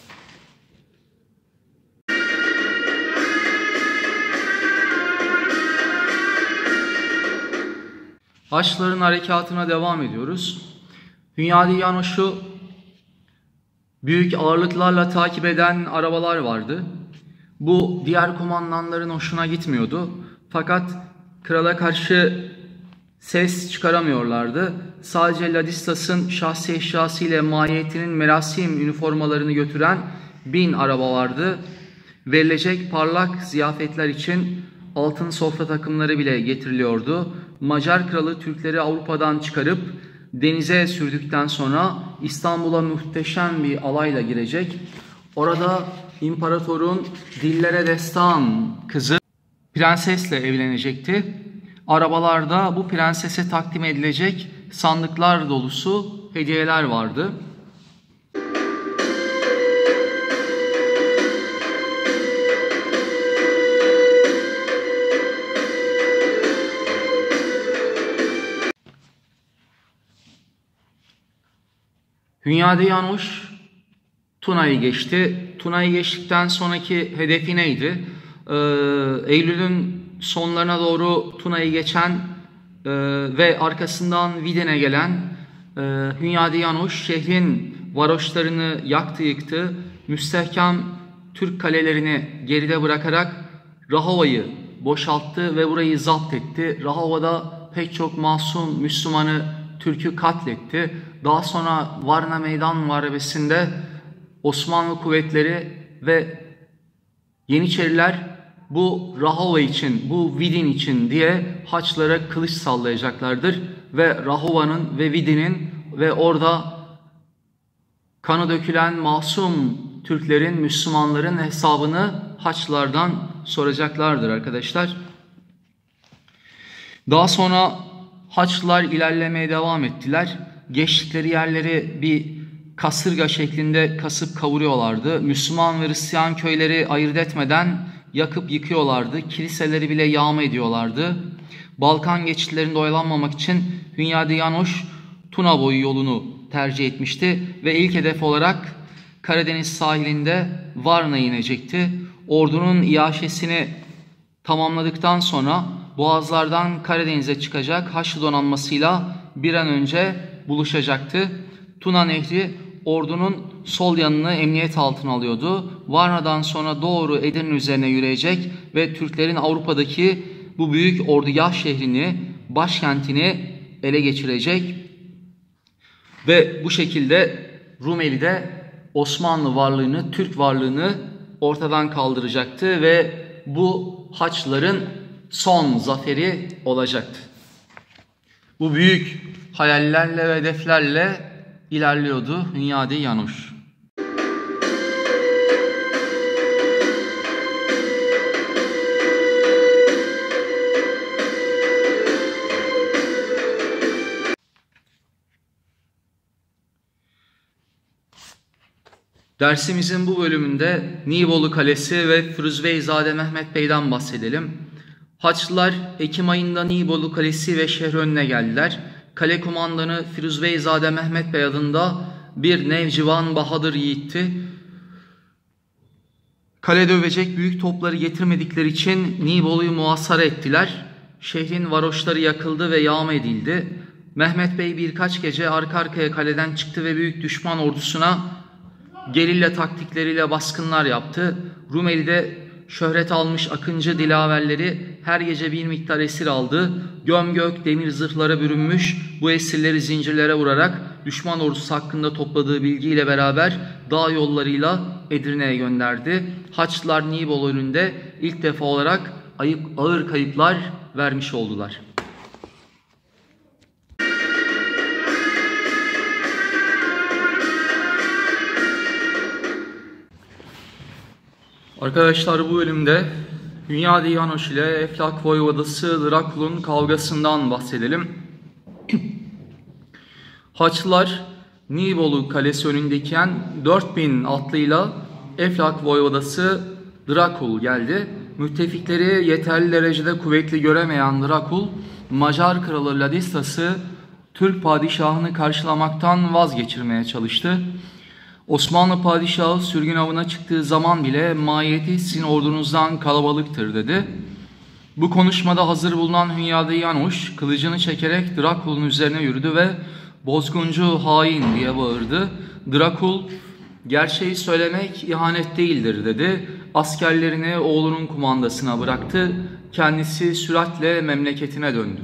Speaker 1: Haçlıların harekatına devam ediyoruz. Hünyadi Yanoş'u büyük ağırlıklarla takip eden arabalar vardı. Bu diğer kumandanların hoşuna gitmiyordu. Fakat krala karşı ses çıkaramıyorlardı. Sadece Ladislas'ın şahsi eşyası ile mahiyetinin merasim üniformalarını götüren 1000 araba vardı. Verilecek parlak ziyafetler için altın sofra takımları bile getiriliyordu. Macar kralı Türkleri Avrupa'dan çıkarıp denize sürdükten sonra İstanbul'a muhteşem bir alayla girecek. Orada imparatorun dillere destan kızı prensesle evlenecekti. Arabalarda bu prensese takdim edilecek sandıklar dolusu hediyeler vardı. Hünyadi Yanoş Tuna'yı geçti. Tuna'yı geçtikten sonraki hedefi neydi? Eylül'ün sonlarına doğru Tuna'yı geçen ve arkasından Vidin'e gelen Hünyadi Yanoş şehrin varoşlarını yaktı yıktı. Müstehkem Türk kalelerini geride bırakarak Rahova'yı boşalttı ve burayı zapt etti. Rahova'da pek çok masum Müslümanı, Türk'ü katletti. Daha sonra Varna Meydan Muharebesi'nde Osmanlı kuvvetleri ve Yeniçeriler bu Rahova için, bu Vidin için diye Haçlılara kılıç sallayacaklardır. Ve Rahova'nın ve Vidin'in ve orada kanı dökülen masum Türklerin, Müslümanların hesabını Haçlılardan soracaklardır arkadaşlar. Daha sonra Haçlılar ilerlemeye devam ettiler. Geçtikleri yerleri bir kasırga şeklinde kasıp kavuruyorlardı. Müslüman ve Hristiyan köyleri ayırt etmeden yakıp yıkıyorlardı. Kiliseleri bile yağma ediyorlardı. Balkan geçitlerinde oyalanmamak için Hünyadi Yanoş Tuna boyu yolunu tercih etmişti ve ilk hedef olarak Karadeniz sahilinde Varna'ya inecekti. Ordunun iaşesini tamamladıktan sonra boğazlardan Karadeniz'e çıkacak Haçlı donanmasıyla bir an önce buluşacaktı. Tuna Nehri ordunun sol yanını emniyet altına alıyordu. Varna'dan sonra doğru Edirne üzerine yürüyecek ve Türklerin Avrupa'daki bu büyük ordugah şehrini, başkentini ele geçirecek. Ve bu şekilde Rumeli'de Osmanlı varlığını, Türk varlığını ortadan kaldıracaktı ve bu Haçlıların son zaferi olacaktı. Bu büyük hayallerle ve hedeflerle ilerliyordu Hünyadi Yanoş. Dersimizin bu bölümünde Nibolu Kalesi ve Firuzbeyzade Mehmet Bey'den bahsedelim. Haçlılar Ekim ayında Nibolu Kalesi ve şehir önüne geldiler. Kale kumandanı Firuzbeyzade Mehmet Bey adında bir Nevcivan Bahadır yiğitti. Kale dövecek büyük topları getirmedikleri için Nibolu'yu muhasara ettiler. Şehrin varoşları yakıldı ve yağma edildi. Mehmet Bey birkaç gece arka arkaya kaleden çıktı ve büyük düşman ordusuna gerilla taktikleriyle baskınlar yaptı. Rumeli'de şöhret almış Akıncı dilaverleri her gece bir miktar esir aldı. Gömgök demir zırhlara bürünmüş bu esirleri zincirlere vurarak düşman ordusu hakkında topladığı bilgiyle beraber dağ yollarıyla Edirne'ye gönderdi. Haçlılar Nibolu önünde ilk defa olarak ağır kayıplar vermiş oldular. Arkadaşlar, bu bölümde Hünyadi Janosch ile Eflak Voyvodası Drakul'un kavgasından bahsedelim. Haçlılar Nibolu kalesi önündeyken 4000 atlıyla Eflak Voyvodası Drakul geldi. Müttefikleri yeterli derecede kuvvetli göremeyen Drakul, Macar kralı Ladislas'ı Türk padişahını karşılamaktan vazgeçirmeye çalıştı. Osmanlı padişahı sürgün avına çıktığı zaman bile mahiyeti sizin ordunuzdan kalabalıktır dedi. Bu konuşmada hazır bulunan Hünyadi Janosch kılıcını çekerek Drakul'un üzerine yürüdü ve "Bozguncu hain" diye bağırdı. Drakul, "Gerçeği söylemek ihanet değildir" dedi. Askerlerini oğlunun kumandasına bıraktı. Kendisi süratle memleketine döndü.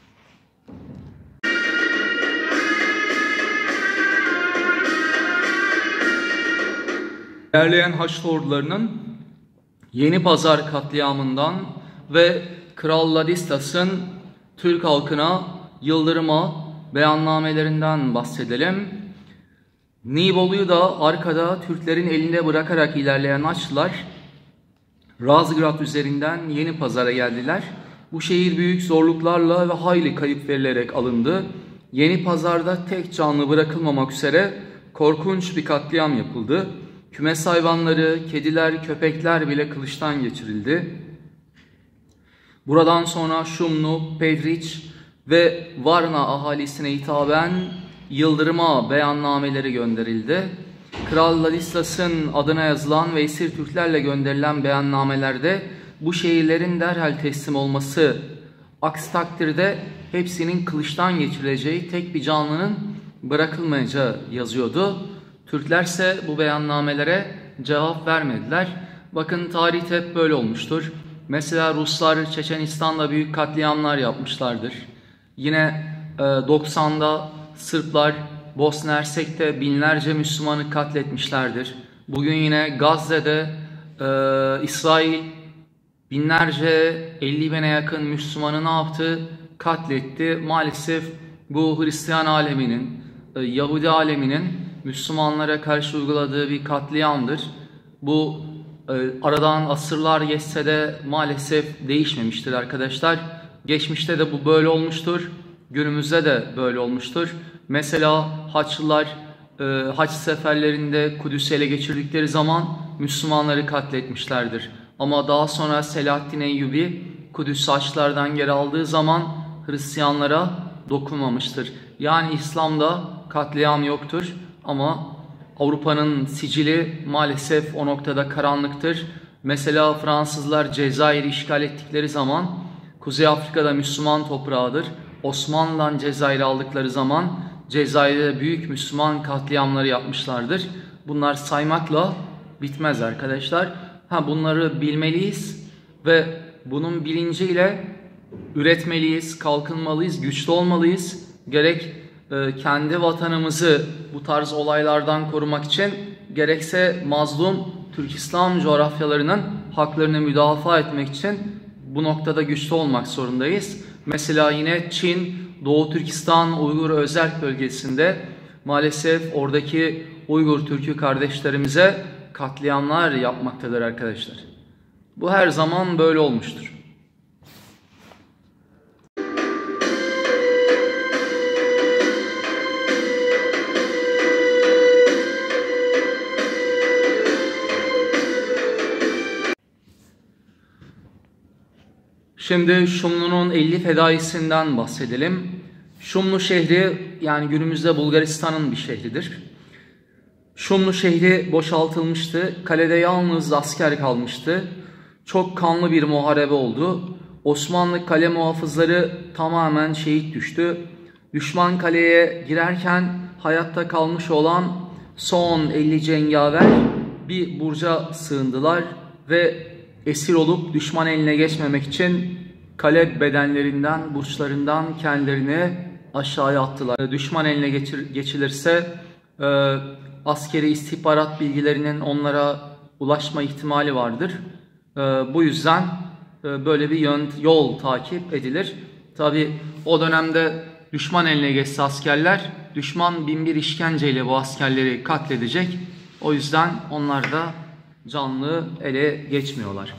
Speaker 1: İlerleyen Haçlı ordularının Yeni Pazar katliamından ve Kral Ladislas'ın Türk halkına yıldırma beyannamelerinden bahsedelim. Nibolu'yu da arkada Türklerin elinde bırakarak ilerleyen Haçlılar Razgrad üzerinden Yeni Pazar'a geldiler. Bu şehir büyük zorluklarla ve hayli kayıp verilerek alındı. Yeni Pazar'da tek canlı bırakılmamak üzere korkunç bir katliam yapıldı. Kümes hayvanları, kediler, köpekler bile kılıçtan geçirildi. Buradan sonra Şumlu, Pedriç ve Varna ahalisine hitaben yıldırma beyannameleri gönderildi. Kral Ladislas'ın adına yazılan ve esir Türklerle gönderilen beyannamelerde bu şehirlerin derhal teslim olması, aksi takdirde hepsinin kılıçtan geçirileceği, tek bir canlının bırakılmayacağı yazıyordu. Türklerse bu beyannamelere cevap vermediler. Bakın, tarihte hep böyle olmuştur. Mesela Ruslar Çeçenistan'da büyük katliamlar yapmışlardır. Yine 90'da Sırplar Bosna Hersek'te binlerce Müslümanı katletmişlerdir. Bugün yine Gazze'de İsrail binlerce 50 bine yakın Müslümanı ne yaptı? Katletti. Maalesef bu Hristiyan aleminin, Yahudi aleminin Müslümanlara karşı uyguladığı bir katliamdır. Bu aradan asırlar geçse de maalesef değişmemiştir arkadaşlar. Geçmişte de bu böyle olmuştur. Günümüzde de böyle olmuştur. Mesela Haçlılar haç seferlerinde Kudüs'ü ele geçirdikleri zaman Müslümanları katletmişlerdir. Ama daha sonra Selahaddin Eyyubi Kudüs'ü Haçlılardan geri aldığı zaman Hristiyanlara dokunmamıştır. Yani İslam'da katliam yoktur ama Avrupa'nın sicili maalesef o noktada karanlıktır. Mesela Fransızlar Cezayir'i işgal ettikleri zaman Kuzey Afrika'da Müslüman toprağıdır. Osmanlı'dan Cezayir'i aldıkları zaman Cezayir'de büyük Müslüman katliamları yapmışlardır. Bunlar saymakla bitmez arkadaşlar. Bunları bilmeliyiz ve bunun bilinciyle üretmeliyiz, kalkınmalıyız, güçlü olmalıyız. Gerek kendi vatanımızı bu tarz olaylardan korumak için, gerekse mazlum Türk İslam coğrafyalarının haklarını müdafaa etmek için bu noktada güçlü olmak zorundayız. Mesela yine Çin, Doğu Türkistan Uygur Özerk bölgesinde maalesef oradaki Uygur Türk'ü kardeşlerimize katliamlar yapmaktadır arkadaşlar. Bu her zaman böyle olmuştur. Şimdi Şumlu'nun 50 fedaisinden bahsedelim. Şumlu şehri, yani günümüzde Bulgaristan'ın bir şehridir. Şumlu şehri boşaltılmıştı. Kalede yalnız asker kalmıştı. Çok kanlı bir muharebe oldu. Osmanlı kale muhafızları tamamen şehit düştü. Düşman kaleye girerken hayatta kalmış olan son 50 cengaver bir burca sığındılar ve esir olup düşman eline geçmemek için kale bedenlerinden, burçlarından kendilerini aşağıya attılar. Düşman eline geçilirse askeri istihbarat bilgilerinin onlara ulaşma ihtimali vardır. Bu yüzden böyle bir yol takip edilir. Tabi o dönemde düşman eline geçse askerler, düşman binbir işkenceyle bu askerleri katledecek. O yüzden onlar da canlı ele geçmiyorlar.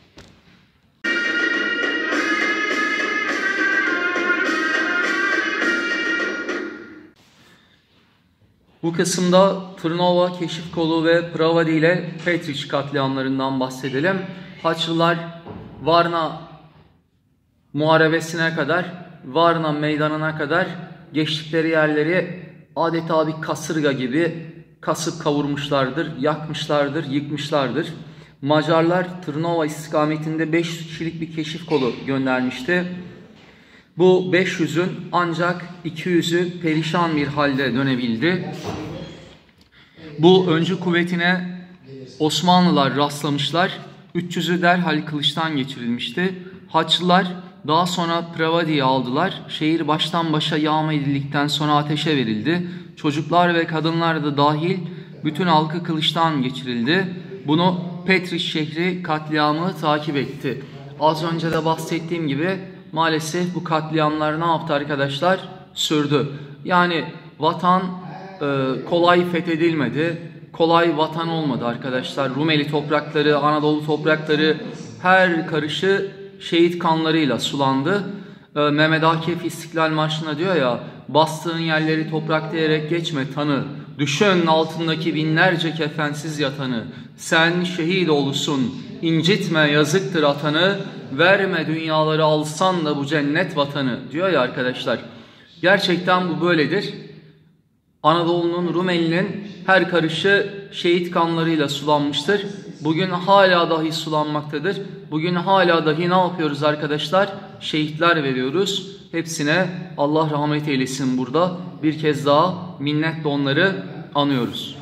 Speaker 1: Bu kısımda Trnava, Keşif Kolu ve Pravadi ile Petrić katliamlarından bahsedelim. Haçlılar Varna muharebesine kadar, Varna meydanına kadar geçtikleri yerleri adeta bir kasırga gibi kasıp kavurmuşlardır, yakmışlardır, yıkmışlardır. Macarlar Trnava istikametinde 500 kişilik bir keşif kolu göndermişti. Bu 500'ün ancak 200'ü perişan bir halde dönebildi. Bu öncü kuvvetine Osmanlılar rastlamışlar. 300'ü derhal kılıçtan geçirilmişti. Haçlılar daha sonra Pravadi'yi aldılar. Şehir baştan başa yağma edildikten sonra ateşe verildi. Çocuklar ve kadınlar da dahil bütün halkı kılıçtan geçirildi. Bunu Petrić şehri katliamı takip etti. Az önce de bahsettiğim gibi maalesef bu katliamlar ne yaptı arkadaşlar? Sürdü. Yani vatan kolay fethedilmedi. Kolay vatan olmadı arkadaşlar. Rumeli toprakları, Anadolu toprakları her karışı şehit kanlarıyla sulandı. Mehmet Akif İstiklal Marşı'na diyor ya, bastığın yerleri toprak diyerek geçme tanı. Düşün altındaki binlerce kefensiz yatanı. Sen şehit olursun, incitme yazıktır atanı. Verme dünyaları alsan da bu cennet vatanı diyor ya arkadaşlar. Gerçekten bu böyledir. Anadolu'nun, Rumeli'nin her karışı şehit kanlarıyla sulanmıştır. Bugün hala dahi sulanmaktadır. Bugün hala dahi ne yapıyoruz arkadaşlar? Şehitler veriyoruz. Hepsine Allah rahmet eylesin burada. Bir kez daha minnetle onları anıyoruz.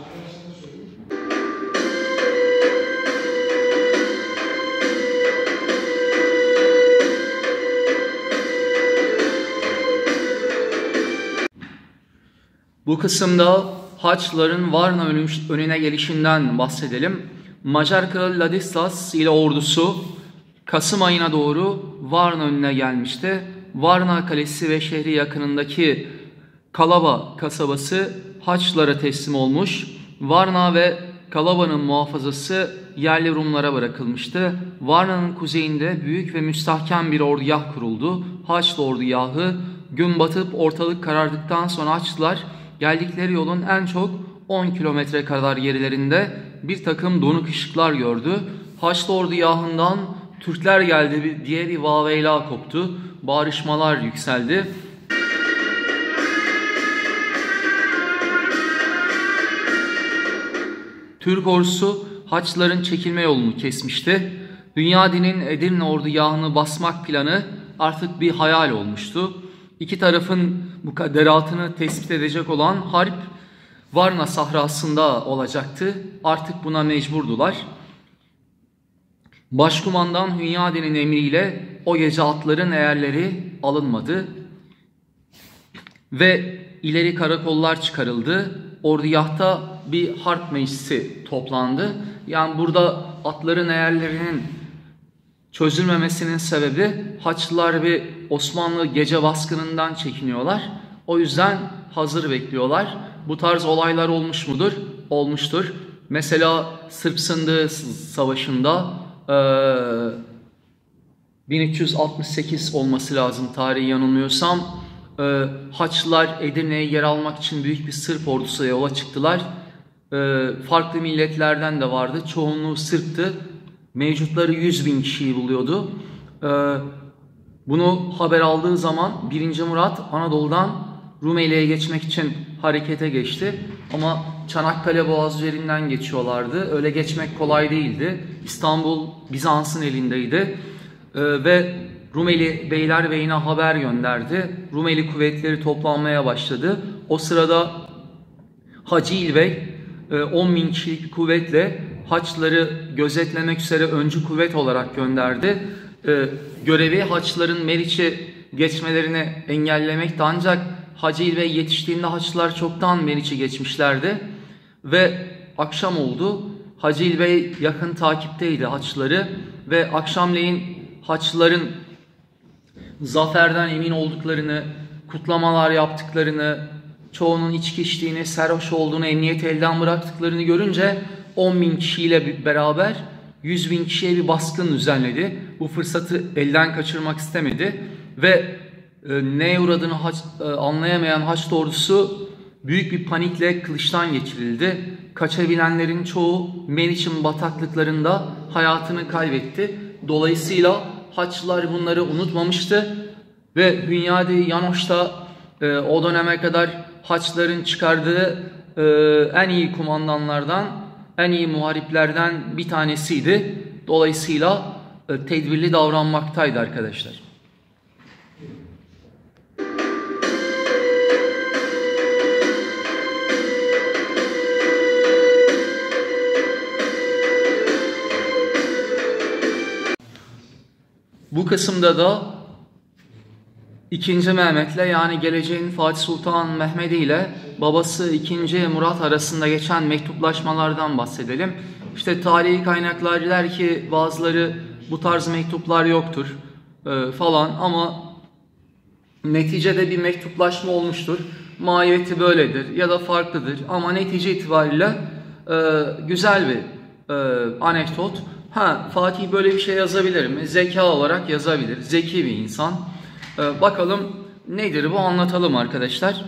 Speaker 1: Bu kısımda Haçlıların Varna önüne gelişinden bahsedelim. Macar Kralı Ladislas ile ordusu Kasım ayına doğru Varna önüne gelmişti. Varna Kalesi ve şehri yakınındaki Kalaba kasabası Haçlılara teslim olmuş. Varna ve Kalaba'nın muhafazası yerli Rumlara bırakılmıştı. Varna'nın kuzeyinde büyük ve müstahkem bir ordugah kuruldu. Haçlı ordugahı gün batıp ortalık karardıktan sonra Haçlılar geldikleri yolun en çok 10 kilometre kadar gerilerinde bir takım donuk ışıklar gördü. Haçlı ordugahından Türkler geldi diye bir vaveyla koptu. Bağrışmalar yükseldi. Türk ordusu Haçlıların çekilme yolunu kesmişti. Hünyadi'nin Edirne ordugahını basmak planı artık bir hayal olmuştu. İki tarafın mukadderatını tespit edecek olan harp Varna sahrasında olacaktı. Artık buna mecburdular. Başkumandan Hünyadi'nin emriyle o gece atların eğerleri alınmadı ve ileri karakollar çıkarıldı. Ordugahta bir harp meclisi toplandı. Yani burada atların eğerlerinin çözülmemesinin sebebi Haçlılar bir Osmanlı gece baskınından çekiniyorlar. O yüzden hazır bekliyorlar. Bu tarz olaylar olmuş mudur? Olmuştur. Mesela Sırp Sındığı Savaşı'nda 1368 olması lazım tarihi yanılmıyorsam. Haçlılar Edirne'ye yer almak için büyük bir Sırp ordusu yola çıktılar. Farklı milletlerden de vardı. Çoğunluğu Sırp'tı. Mevcutları 100.000 kişiyi buluyordu. Bunu haber aldığı zaman 1. Murat Anadolu'dan Rumeli'ye geçmek için harekete geçti. Ama Çanakkale Boğazı üzerinden geçiyorlardı. Öyle geçmek kolay değildi. İstanbul Bizans'ın elindeydi. Ve Rumeli Beylerbeyi'ne haber gönderdi. Rumeli kuvvetleri toplanmaya başladı. O sırada Hacı İlbey 10.000 kişilik bir kuvvetle Haçlıları gözetlemek üzere öncü kuvvet olarak gönderdi. Görevi Haçlıların Meriç'i geçmelerini engellemekti, ancak Hacı İlbey yetiştiğinde Haçlılar çoktan Meriç'i geçmişlerdi ve akşam oldu. Hacı İlbey yakın takipteydi Haçlıları ve akşamleyin Haçlıların zaferden emin olduklarını, kutlamalar yaptıklarını, çoğunun içki içtiğini, sarhoş olduğunu, emniyeti elden bıraktıklarını görünce 10.000 kişiyle beraber 100.000 kişiye bir baskın düzenledi. Bu fırsatı elden kaçırmak istemedi ve neye uğradığını anlayamayan Haçlı ordusu büyük bir panikle kılıçtan geçirildi. Kaçabilenlerin çoğu Meriç'in bataklıklarında hayatını kaybetti. Dolayısıyla Haçlılar bunları unutmamıştı ve Hünyadi Yanoş da o döneme kadar Haçlıların çıkardığı en iyi kumandanlardan, en iyi muhariplerden bir tanesiydi. Dolayısıyla tedbirli davranmaktaydı arkadaşlar. Bu kısımda da 2. Mehmet'le, yani geleceğin Fatih Sultan Mehmedi ile babası 2. Murat arasında geçen mektuplaşmalardan bahsedelim. İşte tarihi kaynaklar der ki bazıları bu tarz mektuplar yoktur falan, ama neticede bir mektuplaşma olmuştur. Mahiyeti böyledir ya da farklıdır, ama netice itibariyle güzel bir anekdot. Fatih böyle bir şey yazabilir mi? Zeka olarak yazabilir. Zeki bir insan. Bakalım nedir bu, anlatalım arkadaşlar.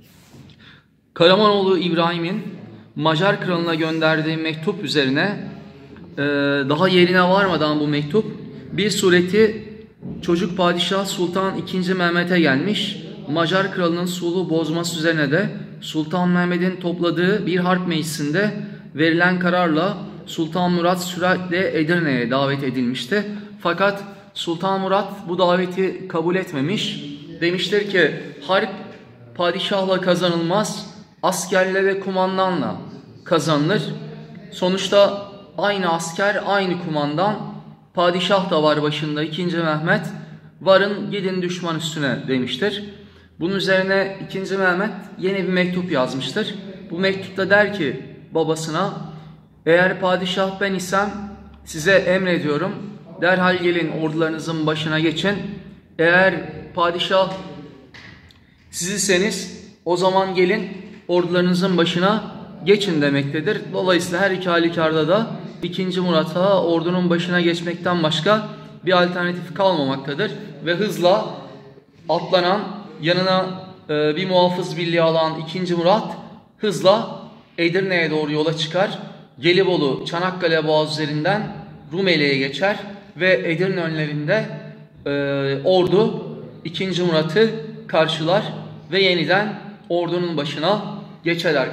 Speaker 1: Karamanoğlu İbrahim'in Macar kralına gönderdiği mektup üzerine daha yerine varmadan bu mektup bir sureti çocuk padişah Sultan II. Mehmet'e gelmiş. Macar kralının sulhu bozması üzerine de Sultan Mehmet'in topladığı bir harp meclisinde verilen kararla Sultan Murat süratle Edirne'ye davet edilmişti. Fakat Sultan Murat bu daveti kabul etmemiş. Demiştir ki harp padişahla kazanılmaz, askerle ve kumandanla kazanılır. Sonuçta aynı asker, aynı kumandan, padişah da var başında 2. Mehmet, varın gidin düşman üstüne demiştir. Bunun üzerine 2. Mehmet yeni bir mektup yazmıştır. Bu mektupta der ki babasına, eğer padişah ben isem size emrediyorum, derhal gelin ordularınızın başına geçin. Eğer padişah sizseniz o zaman gelin ordularınızın başına geçin demektedir. Dolayısıyla her iki halükarda da 2. Murat'a ordunun başına geçmekten başka bir alternatif kalmamaktadır. Ve hızla atlanan, yanına bir muhafız birliği alan 2. Murat hızla Edirne'ye doğru yola çıkar. Gelibolu, Çanakkale Boğazı üzerinden Rumeli'ye geçer ve Edirne önlerinde ordu 2. Murat'ı karşılar ve yeniden ordunun başına geçer.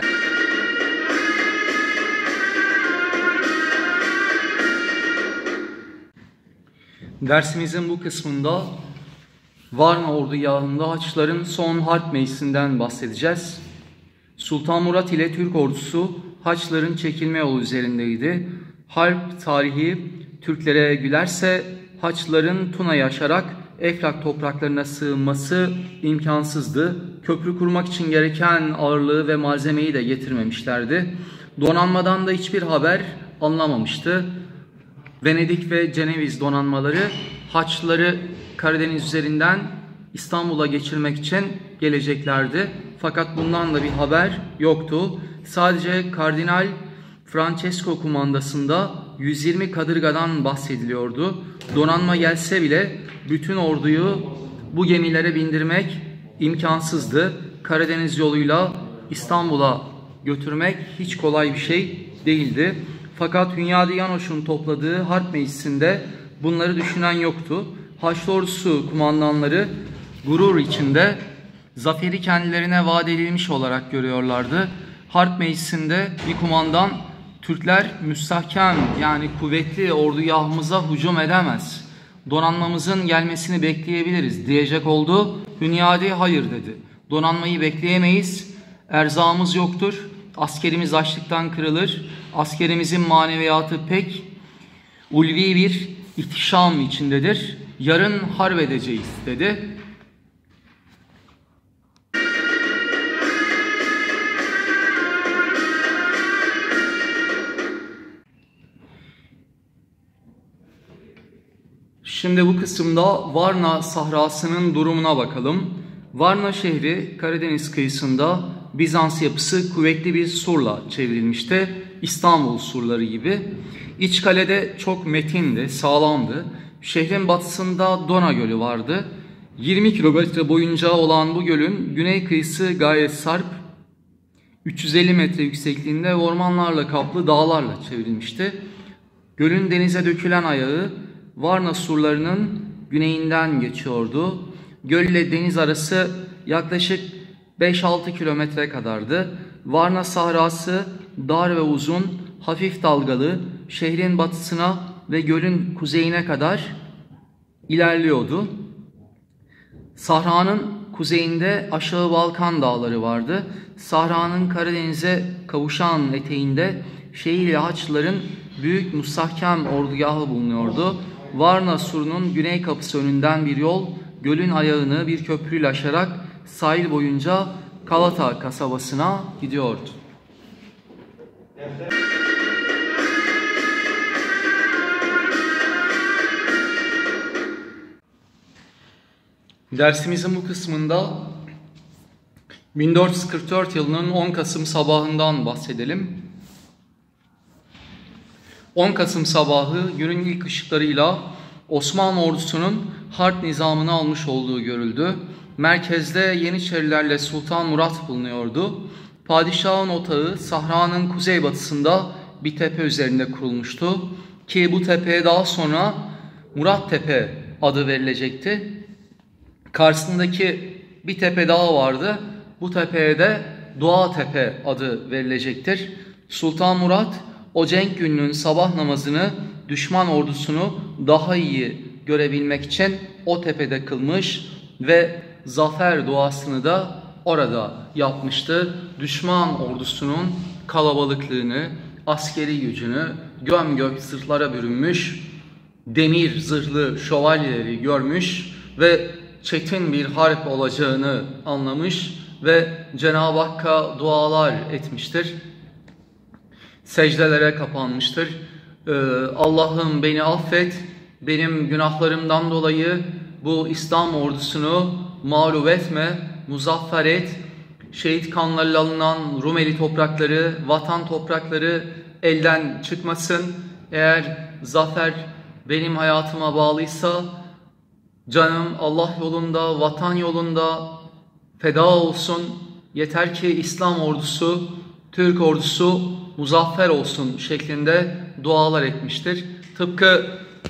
Speaker 1: Dersimizin bu kısmında Varna ordugahında Haçlıların son harp meclisinden bahsedeceğiz. Sultan Murat ile Türk ordusu Haçlıların çekilme yolu üzerindeydi. Harp tarihi Türklere gülerse Haçlıların Tuna'yı aşarak Eflak topraklarına sığınması imkansızdı. Köprü kurmak için gereken ağırlığı ve malzemeyi de getirmemişlerdi. Donanmadan da hiçbir haber alınamamıştı. Venedik ve Ceneviz donanmaları Haçlıları Karadeniz üzerinden İstanbul'a geçirmek için geleceklerdi. Fakat bundan da bir haber yoktu. Sadece Kardinal Francesco kumandasında 120 kadırgadan bahsediliyordu. Donanma gelse bile bütün orduyu bu gemilere bindirmek imkansızdı. Karadeniz yoluyla İstanbul'a götürmek hiç kolay bir şey değildi. Fakat Hünyadi Yanoş'un topladığı harp meclisinde bunları düşünen yoktu. Haçlı ordusu kumandanları gurur içinde zaferi kendilerine vaat edilmiş olarak görüyorlardı. Harp meclisinde bir kumandan, Türkler müstahkem yani kuvvetli ordugahımıza hücum edemez. Donanmamızın gelmesini bekleyebiliriz diyecek oldu. Hünyadi hayır dedi. Donanmayı bekleyemeyiz. Erzağımız yoktur. Askerimiz açlıktan kırılır. Askerimizin maneviyatı pek ulvi bir ihtişam içindedir. Yarın harp edeceğiz dedi. Şimdi bu kısımda Varna sahrasının durumuna bakalım. Varna şehri Karadeniz kıyısında Bizans yapısı kuvvetli bir surla çevrilmişti. İstanbul surları gibi. İç kalede çok metindi, sağlamdı. Şehrin batısında Dona Gölü vardı. 20 kilometre boyunca olan bu gölün güney kıyısı gayet sarp, 350 metre yüksekliğinde ormanlarla kaplı dağlarla çevrilmişti. Gölün denize dökülen ayağı Varna surlarının güneyinden geçiyordu. Göl ile deniz arası yaklaşık 5-6 kilometre kadardı. Varna sahrası dar ve uzun, hafif dalgalı, şehrin batısına ve gölün kuzeyine kadar ilerliyordu. Sahranın kuzeyinde Aşağı Balkan dağları vardı. Sahranın Karadeniz'e kavuşan eteğinde şehir ile Haçlıların büyük müstahkem ordugahı bulunuyordu. Varna surunun güney kapısı önünden bir yol gölün ayağını bir köprüyle aşarak sahil boyunca Galata kasabasına gidiyordu. Dersimizin bu kısmında 1444 yılının 10 Kasım sabahından bahsedelim. 10 Kasım sabahı günün ilk ışıklarıyla Osmanlı ordusunun harp nizamını almış olduğu görüldü. Merkezde Yeniçerilerle Sultan Murat bulunuyordu. Padişahın otağı Sahra'nın kuzeybatısında bir tepe üzerinde kurulmuştu. Ki bu tepeye daha sonra Murat Tepe adı verilecekti. Karşısındaki bir tepe daha vardı. Bu tepeye de Doğa Tepe adı verilecektir. Sultan Murat o cenk gününün sabah namazını düşman ordusunu daha iyi görebilmek için o tepede kılmış ve zafer duasını da orada yapmıştı. Düşman ordusunun kalabalıklığını, askeri gücünü, gömgök zırhlara bürünmüş, demir zırhlı şövalyeleri görmüş ve çetin bir harp olacağını anlamış ve Cenab-ı Hakk'a dualar etmiştir. Secdelere kapanmıştır. Allah'ım beni affet, benim günahlarımdan dolayı bu İslam ordusunu mağlup etme, muzaffer et, şehit kanlarıyla alınan Rumeli toprakları, vatan toprakları elden çıkmasın. Eğer zafer benim hayatıma bağlıysa, canım Allah yolunda, vatan yolunda feda olsun. Yeter ki İslam ordusu, Türk ordusu muzaffer olsun şeklinde dualar etmiştir. Tıpkı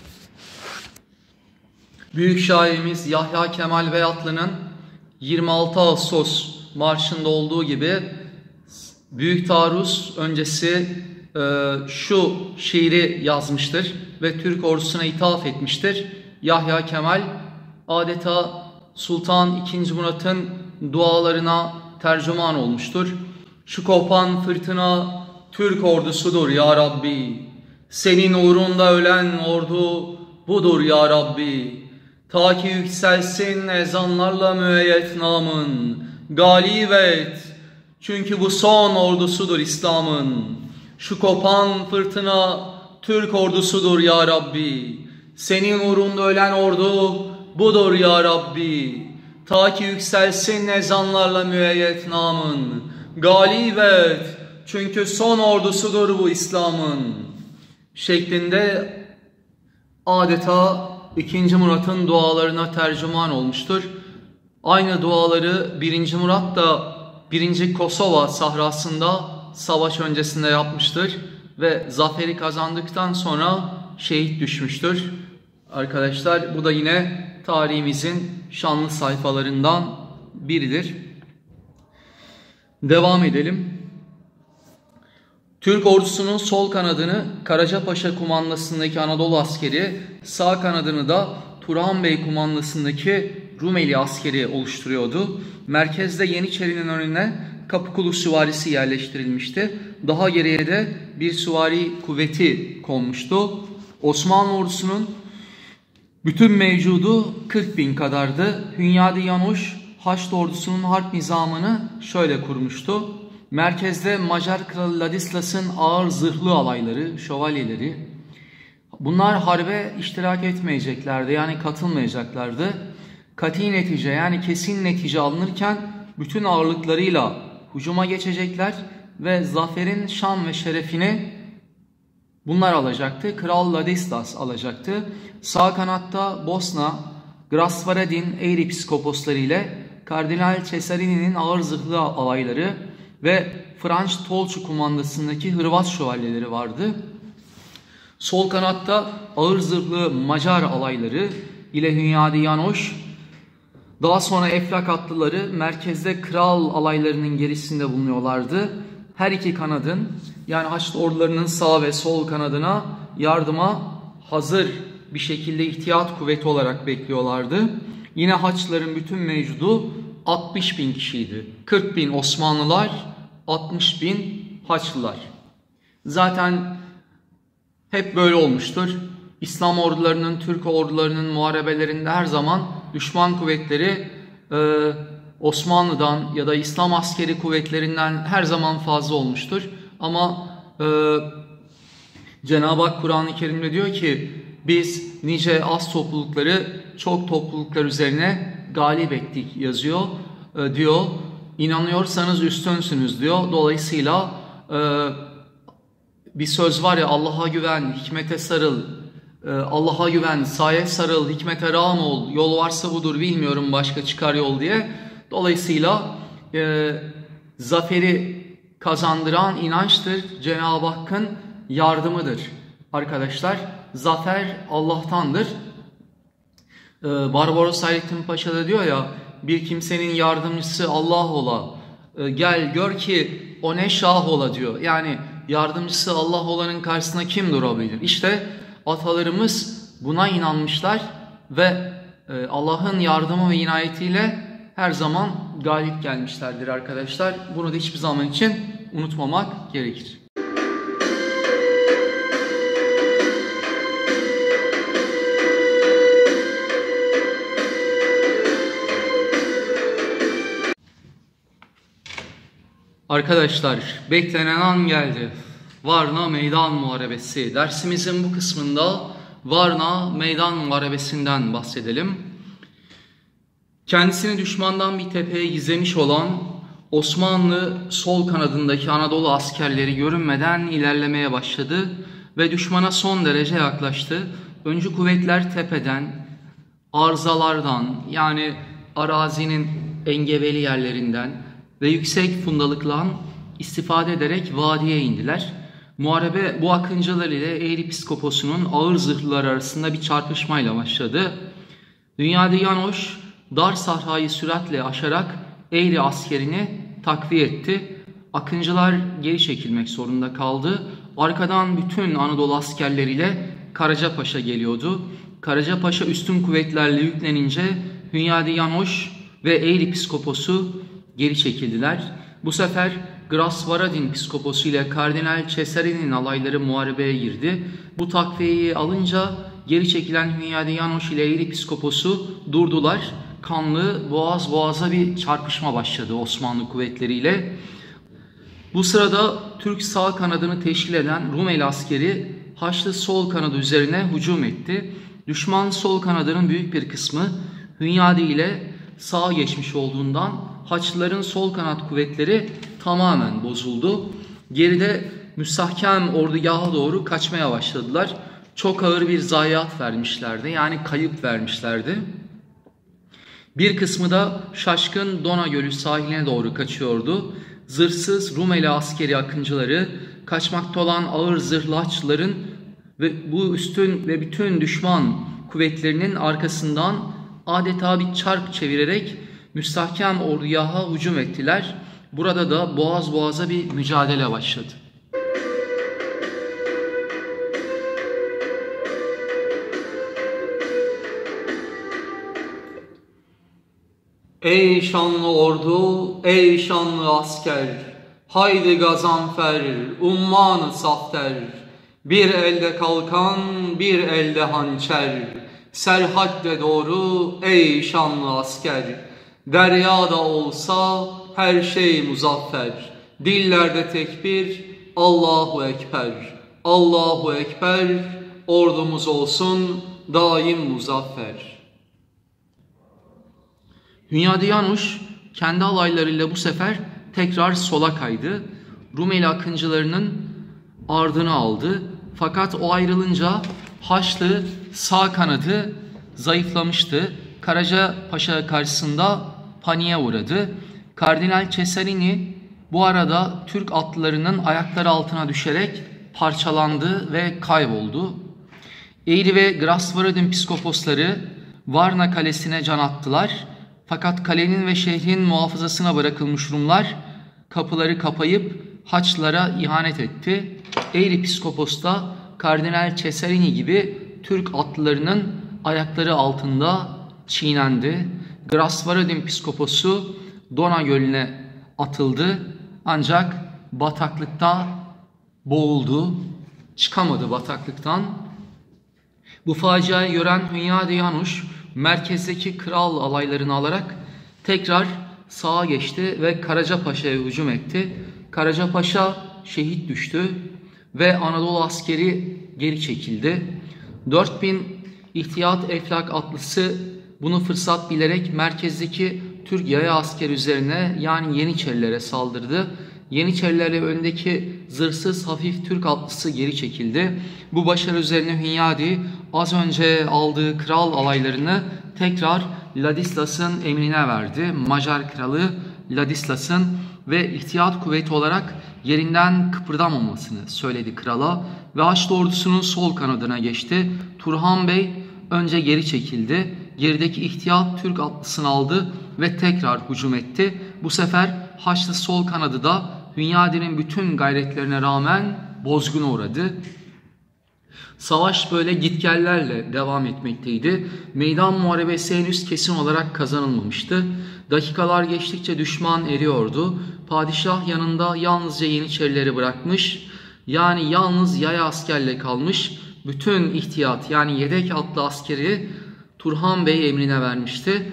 Speaker 1: büyük şairimiz Yahya Kemal Beyatlı'nın 26 Ağustos marşında olduğu gibi Büyük Taarruz öncesi şu şiiri yazmıştır ve Türk ordusuna ithaf etmiştir. Yahya Kemal adeta Sultan II. Murat'ın dualarına tercüman olmuştur. Şu kopan fırtına Türk ordusudur ya Rabbi. Senin uğrunda ölen ordu budur ya Rabbi. Ta ki yükselsin ezanlarla müeyyet namın. Galip et. Çünkü bu son ordusudur İslam'ın. Şu kopan fırtına Türk ordusudur ya Rabbi. Senin uğrunda ölen ordu budur ya Rabbi. Ta ki yükselsin ezanlarla müeyyet namın. Galip et. Çünkü son ordusudur bu İslam'ın. Şeklinde adeta II. Murat'ın dualarına tercüman olmuştur. Aynı duaları 1. Murat da 1. Kosova sahrasında savaş öncesinde yapmıştır ve zaferi kazandıktan sonra şehit düşmüştür. Arkadaşlar bu da yine tarihimizin şanlı sayfalarından biridir. Devam edelim. Türk ordusunun sol kanadını Karacapaşa kumandasındaki Anadolu askeri, sağ kanadını da Turan Bey kumandasındaki Rumeli askeri oluşturuyordu. Merkezde Yeniçeri'nin önüne Kapıkulu süvarisi yerleştirilmişti. Daha geriye de bir süvari kuvveti konmuştu. Osmanlı ordusunun bütün mevcudu 40.000 kadardı. Hünyadi Yanuş Haçlı ordusunun harp nizamını şöyle kurmuştu. Merkezde Macar Kralı Ladislas'ın ağır zırhlı alayları, şövalyeleri. Bunlar harbe iştirak etmeyeceklerdi, yani katılmayacaklardı. Kati netice, yani kesin netice alınırken bütün ağırlıklarıyla hücuma geçecekler ve zaferin şan ve şerefini bunlar alacaktı. Kral Ladislas alacaktı. Sağ kanatta Bosna, Grasvaradin Eğripiskoposları ile Kardinal Cesarini'nin ağır zırhlı alayları ve Franç Tolçu kumandasındaki Hırvat şövalyeleri vardı. Sol kanatta ağır zırhlı Macar alayları ile Hünyadi Yanoş, daha sonra Eflak atlıları merkezde kral alaylarının gerisinde bulunuyorlardı. Her iki kanadın, yani Haçlı ordularının sağ ve sol kanadına yardıma hazır bir şekilde ihtiyat kuvveti olarak bekliyorlardı. Yine Haçlıların bütün mevcudu 60.000 kişiydi. 40.000 Osmanlılar, 60.000 Haçlılar. Zaten hep böyle olmuştur. İslam ordularının, Türk ordularının muharebelerinde her zaman düşman kuvvetleri Osmanlı'dan ya da İslam askeri kuvvetlerinden her zaman fazla olmuştur. Ama Cenab-ı Hak Kur'an-ı Kerim'de diyor ki biz nice az toplulukları çok topluluklar üzerine galip ettik yazıyor diyor. İnanıyorsanız üstünsünüz diyor. Dolayısıyla bir söz var ya, Allah'a güven, hikmete sarıl, Allah'a güven, saye sarıl, hikmete rağm ol, yol varsa budur, bilmiyorum başka çıkar yol diye. Dolayısıyla zaferi kazandıran inançtır, Cenab-ı Hakk'ın yardımıdır arkadaşlar. Zafer Allah'tandır. Barbaros Hayrettin Paşa da diyor ya, bir kimsenin yardımcısı Allah ola, gel gör ki o ne şah ola diyor. Yani yardımcısı Allah olanın karşısına kim durabilir? İşte atalarımız buna inanmışlar ve Allah'ın yardımı ve inayetiyle her zaman galip gelmişlerdir arkadaşlar. Bunu da hiçbir zaman için unutmamak gerekir. Arkadaşlar, beklenen an geldi. Varna Meydan Muharebesi. Dersimizin bu kısmında Varna Meydan Muharebesi'nden bahsedelim. Kendisini düşmandan bir tepeye gizlemiş olan Osmanlı sol kanadındaki Anadolu askerleri görünmeden ilerlemeye başladı ve düşmana son derece yaklaştı. Öncü kuvvetler tepeden, arzalardan, yani arazinin engebeli yerlerinden ve yüksek fundalıktan istifade ederek vadiye indiler. Muharebe bu akıncılar ile Eğripiskopos'un ağır zırhlılar arasında bir çarpışmayla başladı. Hünyadi Yanoş dar sahrayı süratle aşarak Eğri askerini takviye etti. Akıncılar geri çekilmek zorunda kaldı. Arkadan bütün Anadolu askerleriyle Karacapaşa geliyordu. Karacapaşa üstün kuvvetlerle yüklenince Hünyadi Yanoş ve Eğripiskopos'u geri çekildiler. Bu sefer Grasvaradin Piskoposu ile Kardinal Cesarini'nin alayları muharebeye girdi. Bu takviyeyi alınca geri çekilen Hünyadi Yanoş ile Eğripiskopos'u durdular. Kanlı, boğaz boğaza bir çarpışma başladı Osmanlı kuvvetleriyle. Bu sırada Türk sağ kanadını teşkil eden Rumeli askeri Haçlı sol kanadı üzerine hücum etti. Düşman sol kanadının büyük bir kısmı Hünyadi ile sağa geçmiş olduğundan Haçlıların sol kanat kuvvetleri tamamen bozuldu. Geride müstahkem ordugaha doğru kaçmaya başladılar. Çok ağır bir zayiat vermişlerdi, yani kayıp vermişlerdi. Bir kısmı da şaşkın Dona Gölü sahiline doğru kaçıyordu. Zırhsız Rumeli askeri akıncıları kaçmakta olan ağır zırhlı Haçlıların ve bu üstün ve bütün düşman kuvvetlerinin arkasından adeta bir çark çevirerek müstahkem ordugaha hücum ettiler. Burada da boğaz boğaza bir mücadele başladı. Ey şanlı ordu, ey şanlı asker, haydi gazanfer, ummanı safter. Bir elde kalkan, bir elde hançer, serhatte doğru ey şanlı asker. Deryada olsa her şey muzaffer, dillerde tekbir, Allahu Ekber, Allahu Ekber, ordumuz olsun daim muzaffer. Hünyadi Yanuş kendi alaylarıyla bu sefer tekrar sola kaydı. Rumeli akıncılarının ardını aldı. Fakat o ayrılınca Haçlı sağ kanadı zayıflamıştı. Karacapaşa karşısında paniğe uğradı. Kardinal Cesarini bu arada Türk atlılarının ayakları altına düşerek parçalandı ve kayboldu. Eğri ve Grasvaradin piskoposları Varna kalesine can attılar. Fakat kalenin ve şehrin muhafazasına bırakılmış Rumlar kapıları kapayıp Haçlılara ihanet etti. Eğri piskopos da Kardinal Cesarini gibi Türk atlılarının ayakları altında çiğnendi. Grasvaradin piskoposu Dona Gölü'ne atıldı. Ancak bataklıkta boğuldu. Çıkamadı bataklıktan. Bu faciayı gören Hünyadi Yanuş merkezdeki kral alaylarını alarak tekrar sağa geçti ve Karacapaşa'ya hücum etti. Karacapaşa şehit düştü ve Anadolu askeri geri çekildi. 4000 İhtiyat Eflak atlısı bunu fırsat bilerek merkezdeki Türk yaya askeri üzerine yani Yeniçerilere saldırdı. Yeniçerilerle öndeki zırhsız hafif Türk atlısı geri çekildi. Bu başarı üzerine Hünyadi az önce aldığı kral alaylarını tekrar Ladislas'ın emrine verdi. Macar kralı Ladislas'ın ve ihtiyat kuvveti olarak yerinden kıpırdamamasını söyledi krala ve Haçlı ordusunun sol kanadına geçti. Turhan Bey önce geri çekildi. Gerideki ihtiyat Türk atlısını aldı ve tekrar hücum etti. Bu sefer Haçlı sol kanadı da Hünyadi'nin bütün gayretlerine rağmen bozguna uğradı. Savaş böyle gitgellerle devam etmekteydi. Meydan muharebesi henüz kesin olarak kazanılmamıştı. Dakikalar geçtikçe düşman eriyordu. Padişah yanında yalnızca Yeniçerileri bırakmış, yani yalnız yaya askerle kalmış. Bütün ihtiyat yani yedek atlı askeri Turhan Bey emrine vermişti.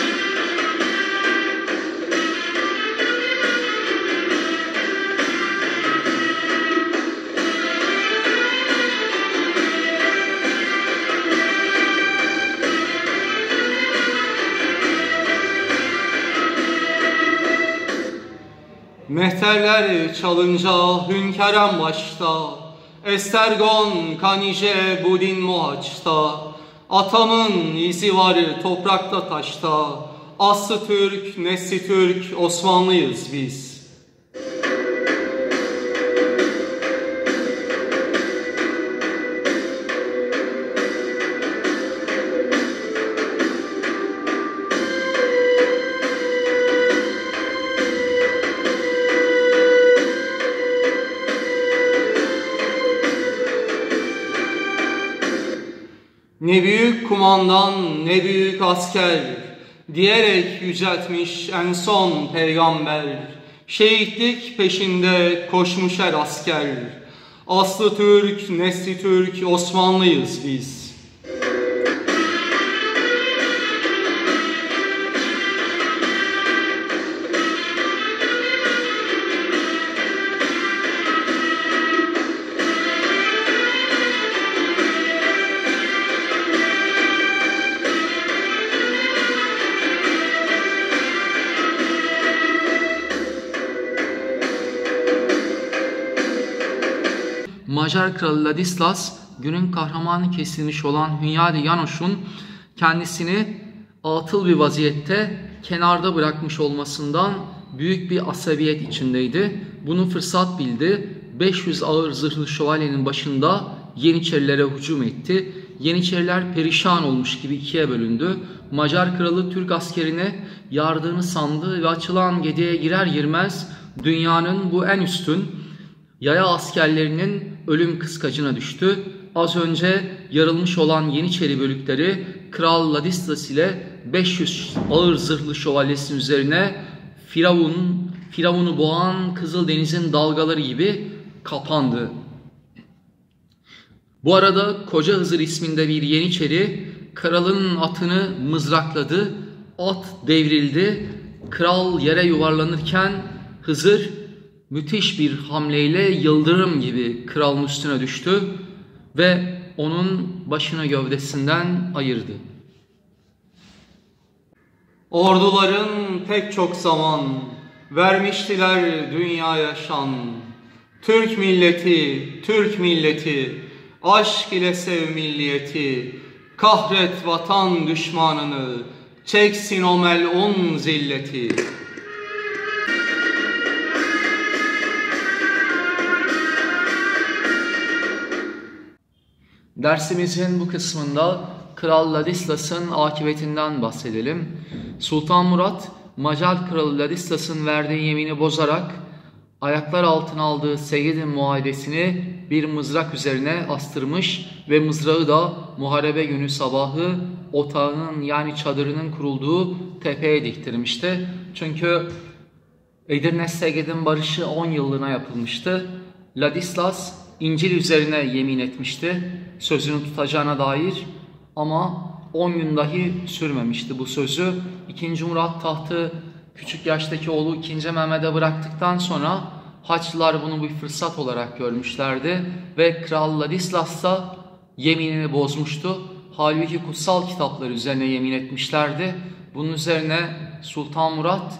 Speaker 1: Mehterler çalınca hünkârem başta, Estergon, Kanice, Budin Mohaç'ta, atamın izi var toprakta taşta, aslı Türk, nesli Türk, Osmanlıyız biz. Ne büyük kumandan, ne büyük asker, diyerek yüceltmiş en son peygamber. Şehitlik peşinde koşmuş her asker. Aslı Türk, nesli Türk, Osmanlıyız biz. Macar kralı Ladislas, günün kahramanı kesilmiş olan Hünyadi Yanuş'un kendisini atıl bir vaziyette kenarda bırakmış olmasından büyük bir asabiyet içindeydi. Bunu fırsat bildi. 500 ağır zırhlı şövalyenin başında Yeniçerilere hücum etti. Yeniçeriler perişan olmuş gibi ikiye bölündü. Macar kralı Türk askerine yardığını sandı ve açılan gediğe girer girmez dünyanın bu en üstün yaya askerlerinin ölüm kıskacına düştü. Az önce yarılmış olan Yeniçeri bölükleri Kral Ladislas ile 500 ağır zırhlı şövalyesinin üzerine Firavun'u boğan Kızıldeniz'in dalgaları gibi kapandı. Bu arada Koca Hızır isminde bir yeniçeri kralın atını mızrakladı. At devrildi. Kral yere yuvarlanırken Hızır müthiş bir hamleyle yıldırım gibi kralın üstüne düştü ve onun başını gövdesinden ayırdı.
Speaker 2: Orduların pek çok zaman vermiştiler dünyaya şan. Türk milleti, Türk milleti, aşk ile sev milliyeti. Kahret vatan düşmanını, çeksin o melun zilleti.
Speaker 1: Dersimizin bu kısmında Kral Ladislas'ın akıbetinden bahsedelim. Sultan Murat, Macar Kralı Ladislas'ın verdiği yemini bozarak ayaklar altına aldığı Seyyid-i Muahidesini bir mızrak üzerine astırmış ve mızrağı da muharebe günü sabahı otağının yani çadırının kurulduğu tepeye diktirmişti. Çünkü Edirne Seyyid'in barışı 10 yıllığına yapılmıştı. Ladislas İncil üzerine yemin etmişti sözünü tutacağına dair ama 10 gün dahi sürmemişti bu sözü. 2. Murat tahtı küçük yaştaki oğlu 2. Mehmet'e bıraktıktan sonra Haçlılar bunu bir fırsat olarak görmüşlerdi ve Kral Ladislas da yeminini bozmuştu. Halbuki kutsal kitaplar üzerine yemin etmişlerdi. Bunun üzerine Sultan Murat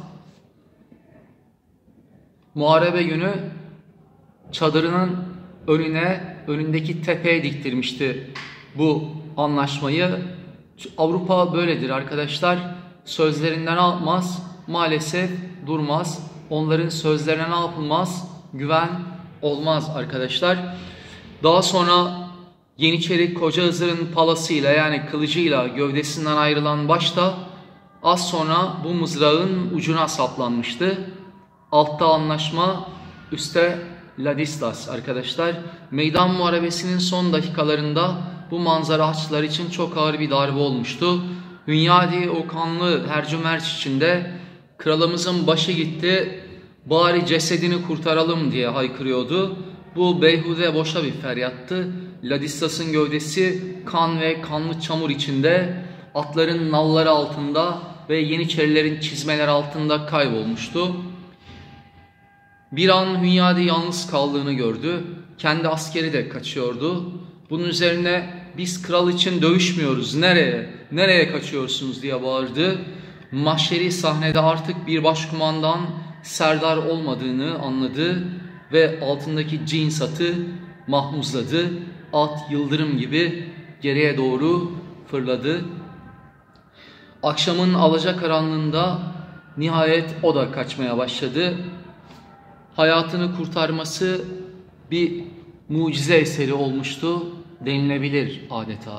Speaker 1: muharebe günü çadırının önündeki tepeye diktirmişti bu anlaşmayı. Avrupa böyledir arkadaşlar. Sözlerinden ne yapmaz? Maalesef durmaz. Onların sözlerine ne yapılmaz? Güven olmaz arkadaşlar. Daha sonra Yeniçeri Koca Hızır'ın palasıyla yani kılıcıyla gövdesinden ayrılan baş da az sonra bu mızrağın ucuna saplanmıştı. Altta anlaşma, üstte Ladislas arkadaşlar. Meydan Muharebesi'nin son dakikalarında bu manzara Haçlılar için çok ağır bir darbe olmuştu. Hünyadi o kanlı hercümerç içinde kralımızın başı gitti, bari cesedini kurtaralım diye haykırıyordu. Bu beyhude boşa bir feryattı. Ladislas'ın gövdesi kan ve kanlı çamur içinde, atların nalları altında ve Yeniçerilerin çizmeleri altında kaybolmuştu. Bir an Hünyadi yalnız kaldığını gördü. Kendi askeri de kaçıyordu. Bunun üzerine biz kral için dövüşmüyoruz. Nereye kaçıyorsunuz diye bağırdı. Mahşeri sahnede artık bir başkumandan serdar olmadığını anladı ve altındaki cins atı mahmuzladı. At yıldırım gibi geriye doğru fırladı. Akşamın alacakaranlığında nihayet o da kaçmaya başladı. Hayatını kurtarması bir mucize eseri olmuştu denilebilir adeta.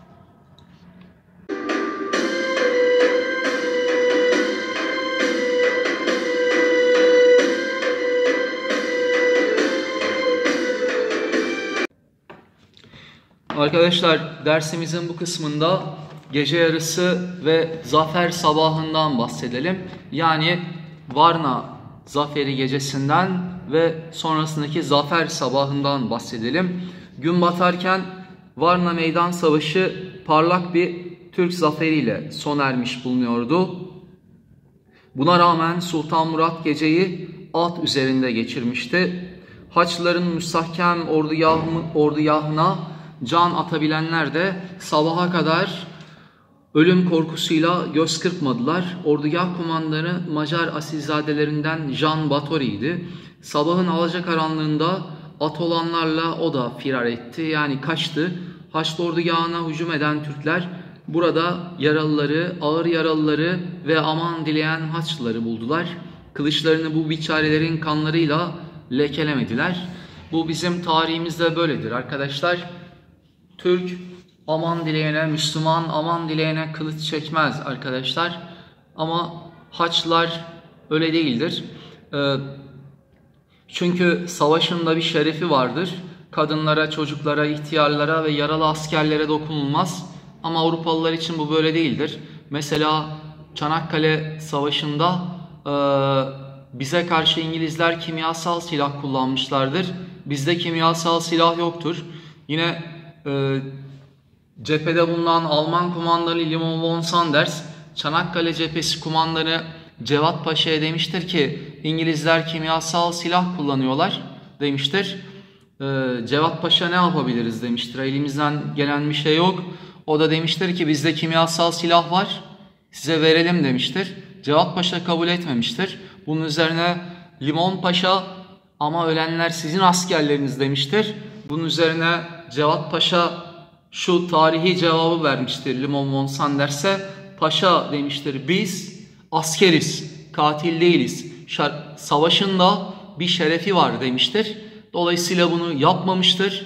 Speaker 1: Arkadaşlar dersimizin bu kısmında gece yarısı ve zafer sabahından bahsedelim. Yani Varna zaferi gecesinden ve sonrasındaki zafer sabahından bahsedelim. Gün batarken Varna Meydan Savaşı parlak bir Türk zaferiyle sona ermiş bulunuyordu. Buna rağmen Sultan Murat geceyi at üzerinde geçirmişti. Haçlıların müstahkem ordugahına can atabilenler de sabaha kadar ölüm korkusuyla göz kırpmadılar. Ordugah kumandanı Macar asilzadelerinden Jean Batory'ydi. Sabahın alacakaranlığında at olanlarla o da firar etti, yani kaçtı. Haçlı ordugahına hücum eden Türkler burada yaralıları, ağır yaralıları ve aman dileyen Haçlıları buldular. Kılıçlarını bu biçarelerin kanlarıyla lekelemediler. Bu bizim tarihimizde böyledir arkadaşlar. Türk aman dileyene, Müslüman aman dileyene kılıç çekmez arkadaşlar. Ama Haçlılar öyle değildir. Çünkü savaşın da bir şerefi vardır. Kadınlara, çocuklara, ihtiyarlara ve yaralı askerlere dokunulmaz. Ama Avrupalılar için bu böyle değildir. Mesela Çanakkale Savaşı'nda bize karşı İngilizler kimyasal silah kullanmışlardır. Bizde kimyasal silah yoktur. Yine cephede bulunan Alman kumandanı Limon von Sanders, Çanakkale cephesi kumandanı Cevat Paşa'ya demiştir ki İngilizler kimyasal silah kullanıyorlar demiştir. Cevat Paşa ne yapabiliriz demiştir. Elimizden gelen bir şey yok. O da demiştir ki bizde kimyasal silah var, size verelim demiştir. Cevat Paşa kabul etmemiştir. Bunun üzerine Limon Paşa ama ölenler sizin askerleriniz demiştir. Bunun üzerine Cevat Paşa şu tarihi cevabı vermiştir Limon von Sanders'e. Paşa demiştir biz askeriz, katil değiliz. Savaşın da bir şerefi var demiştir. Dolayısıyla bunu yapmamıştır.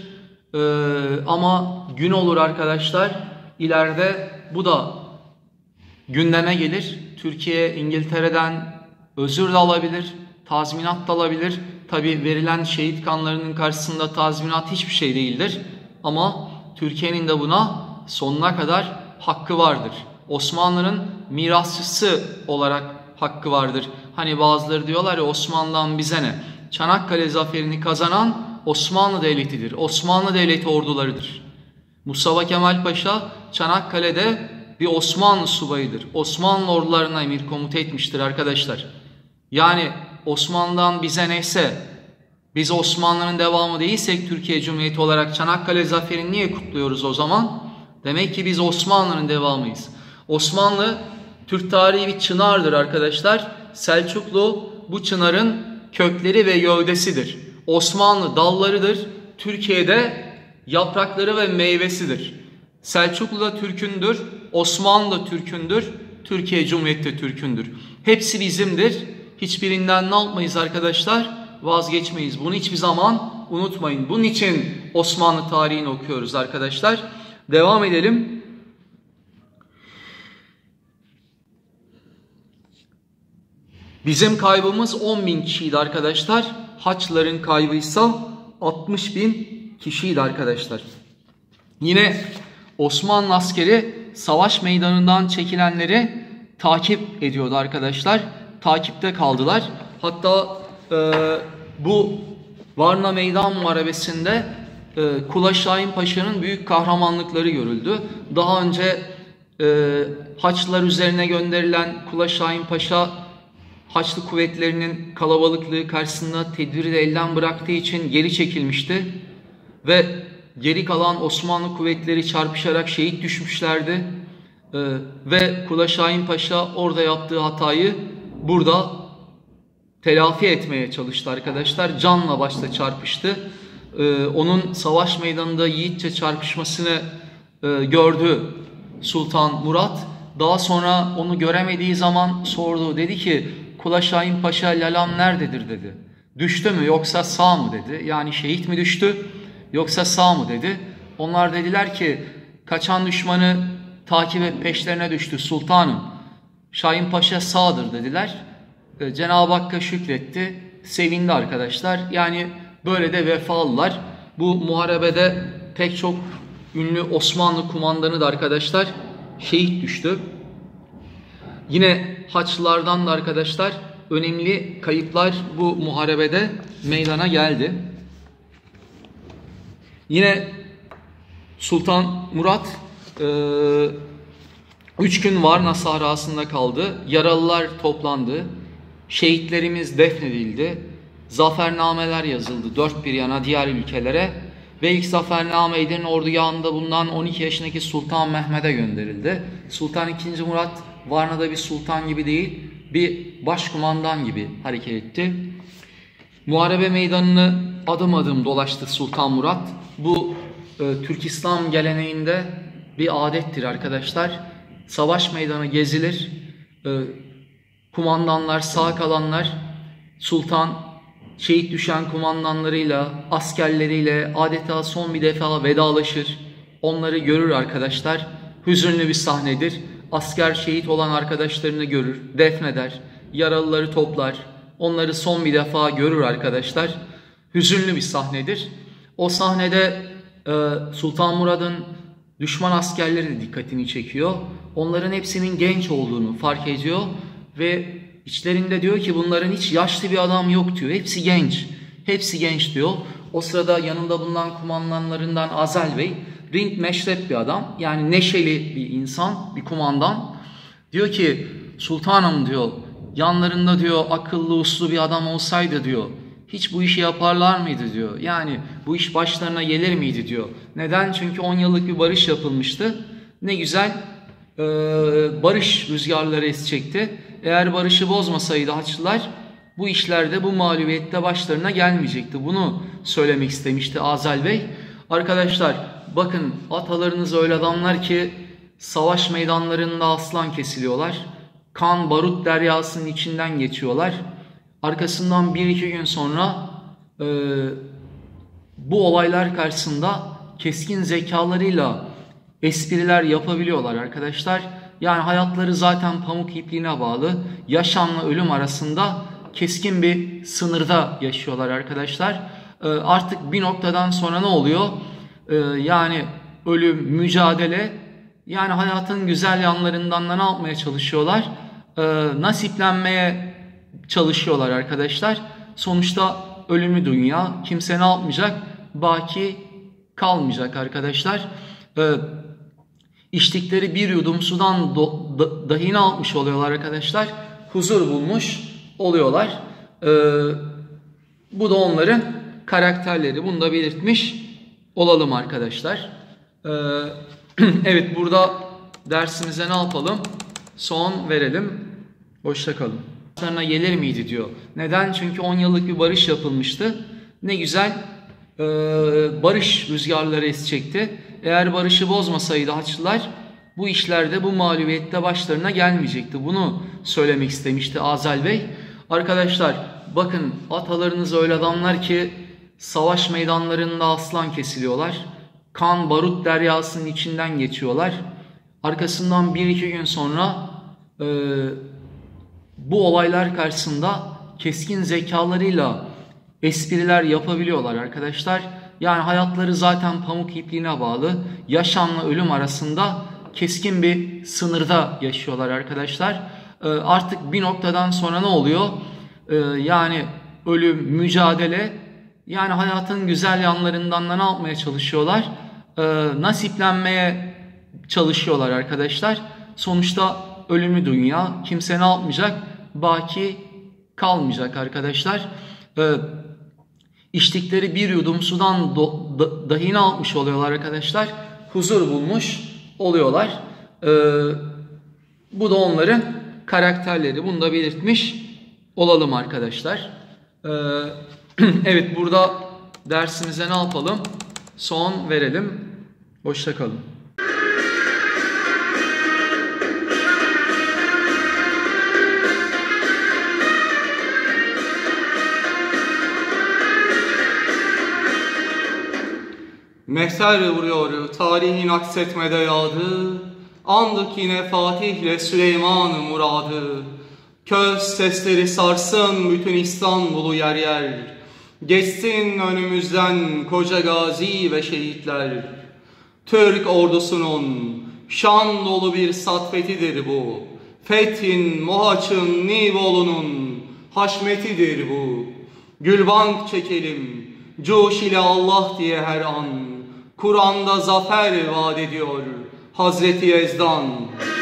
Speaker 1: Ama gün olur arkadaşlar, ileride bu da gündeme gelir. Türkiye İngiltere'den özür de alabilir, tazminat da alabilir. Tabi verilen şehit kanlarının karşısında tazminat hiçbir şey değildir. Ama Türkiye'nin de buna sonuna kadar hakkı vardır. Osmanlı'nın mirasçısı olarak hakkı vardır. Hani bazıları diyorlar ya Osmanlı'dan bize ne? Çanakkale zaferini kazanan Osmanlı Devleti'dir. Osmanlı Devleti ordularıdır. Mustafa Kemal Paşa Çanakkale'de bir Osmanlı subayıdır. Osmanlı ordularına emir komuta etmiştir arkadaşlar. Yani Osmanlı'dan bize neyse, biz Osmanlı'nın devamı değilsek Türkiye Cumhuriyeti olarak Çanakkale zaferini niye kutluyoruz o zaman? Demek ki biz Osmanlı'nın devamıyız. Osmanlı Türk tarihi bir çınardır arkadaşlar. Selçuklu bu çınarın kökleri ve gövdesidir. Osmanlı dallarıdır. Türkiye'de yaprakları ve meyvesidir. Selçuklu da Türk'ündür. Osmanlı da Türk'ündür. Türkiye Cumhuriyeti de Türk'ündür. Hepsi bizimdir. Hiçbirinden ne yapmayız arkadaşlar? Vazgeçmeyiz. Bunu hiçbir zaman unutmayın. Bunun için Osmanlı tarihini okuyoruz arkadaşlar. Devam edelim. Bizim kaybımız 10.000 kişiydi arkadaşlar. Haçlıların kaybıysa 60.000 kişiydi arkadaşlar. Yine Osmanlı askeri savaş meydanından çekilenleri takip ediyordu arkadaşlar. Takipte kaldılar. Hatta bu Varna Meydan Muharebesi'nde Kula Şahin Paşa'nın büyük kahramanlıkları görüldü. Daha önce Haçlılar üzerine gönderilen Kula Şahin Paşa Haçlı kuvvetlerinin kalabalıklığı karşısında tedbiri de elden bıraktığı için geri çekilmişti. Ve geri kalan Osmanlı kuvvetleri çarpışarak şehit düşmüşlerdi. Ve Kula Şahin Paşa orada yaptığı hatayı burada telafi etmeye çalıştı arkadaşlar. Canla başla çarpıştı. Onun savaş meydanında yiğitçe çarpışmasını gördü Sultan Murat. Daha sonra onu göremediği zaman sordu. Dedi ki Kula Şahin Paşa lalam nerededir dedi. Düştü mü yoksa sağ mı dedi. Yani şehit mi düştü yoksa sağ mı dedi. Onlar dediler ki kaçan düşmanı takip et peşlerine düştü sultanım. Şahin Paşa sağdır dediler. Cenab-ı Hakk'a şükretti. Sevindi arkadaşlar. Yani böyle de vefalılar. Bu muharebede pek çok ünlü Osmanlı kumandanı da arkadaşlar şehit düştü. Yine Haçlılardan da arkadaşlar önemli kayıplar bu muharebede meydana geldi. Yine Sultan Murat 3 gün Varna sahrasında kaldı. Yaralılar toplandı. Şehitlerimiz defnedildi. Zafernameler yazıldı dört bir yana diğer ülkelere. Ve ilk zafername Edirne ordugahında bulunan 12 yaşındaki Sultan Mehmet'e gönderildi. Sultan II. Murat Varna'da bir sultan gibi değil, bir başkumandan gibi hareket etti. Muharebe meydanını adım adım dolaştı Sultan Murat. Bu Türk İslam geleneğinde bir adettir arkadaşlar. Savaş meydanı gezilir. Kumandanlar, sağ kalanlar sultan şehit düşen kumandanlarıyla, askerleriyle adeta son bir defa vedalaşır. Onları görür arkadaşlar. Hüzünlü bir sahnedir. Asker şehit olan arkadaşlarını görür, defneder, yaralıları toplar. Onları son bir defa görür arkadaşlar. Hüzünlü bir sahnedir. O sahnede Sultan Murad'ın düşman askerleri de dikkatini çekiyor. Onların hepsinin genç olduğunu fark ediyor ve içlerinde diyor ki bunların hiç yaşlı bir adam yok diyor. Hepsi genç. Hepsi genç diyor. O sırada yanında bulunan kumandanlarından Azel Bey, ring meşrep bir adam. Yani neşeli bir insan, bir kumandan. Diyor ki sultanım diyor, yanlarında diyor akıllı uslu bir adam olsaydı diyor, hiç bu işi yaparlar mıydı diyor. Yani bu iş başlarına gelir miydi diyor. Neden? Çünkü 10 yıllık bir barış yapılmıştı. Ne güzel barış rüzgarları esecekti. Eğer barışı bozmasaydı Haçlılar bu işlerde, bu mağlubiyette başlarına gelmeyecekti. Bunu söylemek istemişti Azel Bey. Arkadaşlar bakın, atalarınız öyle adamlar ki savaş meydanlarında aslan kesiliyorlar. Kan barut deryasının içinden geçiyorlar. Arkasından 1-2 gün sonra bu olaylar karşısında keskin zekalarıyla espriler yapabiliyorlar arkadaşlar. Yani hayatları zaten pamuk ipliğine bağlı. Yaşamla ölüm arasında keskin bir sınırda yaşıyorlar arkadaşlar. Artık bir noktadan sonra ne oluyor? Yani ölüm, mücadele, yani hayatın güzel yanlarından da ne yapmaya çalışıyorlar? Nasiplenmeye çalışıyorlar arkadaşlar. Sonuçta ölümü dünya, kimse ne yapmayacak? Baki kalmayacak arkadaşlar. İçtikleri bir yudum sudan dahi ne yapmış oluyorlar arkadaşlar? Huzur bulmuş oluyorlar. Bu da onların karakterleri. Bunu da belirtmiş olalım arkadaşlar. Evet, burada dersimize ne yapalım? Son verelim. Hoşça kalın. Başlarına gelir miydi diyor. Neden? Çünkü 10 yıllık bir barış yapılmıştı. Ne güzel barış rüzgarları esecekti. Eğer barışı bozmasaydı Haçlılar bu işlerde, bu mağlubiyette başlarına gelmeyecekti. Bunu söylemek istemişti Azel Bey. Arkadaşlar bakın, atalarınız öyle adamlar ki savaş meydanlarında aslan kesiliyorlar. Kan barut deryasının içinden geçiyorlar. Arkasından 1-2 gün sonra bu olaylar karşısında keskin zekalarıyla espriler yapabiliyorlar arkadaşlar. Yani hayatları zaten pamuk ipliğine bağlı. Yaşamla ölüm arasında keskin bir sınırda yaşıyorlar arkadaşlar. Artık bir noktadan sonra ne oluyor? Yani ölüm, mücadele, yani hayatın güzel yanlarından da ne yapmaya çalışıyorlar? Nasiplenmeye çalışıyorlar arkadaşlar. Sonuçta ölümü dünya, kimse ne yapmayacak? Baki kalmayacak arkadaşlar. İçtikleri bir yudum sudan dahi ne yapmış oluyorlar arkadaşlar? Huzur bulmuş oluyorlar. Bu da onların karakterleri. Bunu da belirtmiş olalım arkadaşlar. Evet, burada dersimize ne yapalım? Son verelim. Hoşça kalın.
Speaker 2: Mehter vuruyor, tarihin aksetmede yağdı. Andık yine Fatih'le Süleyman muradı. Köz sesleri sarsın bütün İstanbul'u yer yer. Geçsin önümüzden koca gazi ve şehitler. Türk ordusunun şan dolu bir satfetidir bu. Fethin, Mohaç'ın, Nibolu'nun haşmetidir bu. Gülbank çekelim, coş ile Allah diye her an. Kur'an'da zafer vaat ediyor Hazreti Yezdan.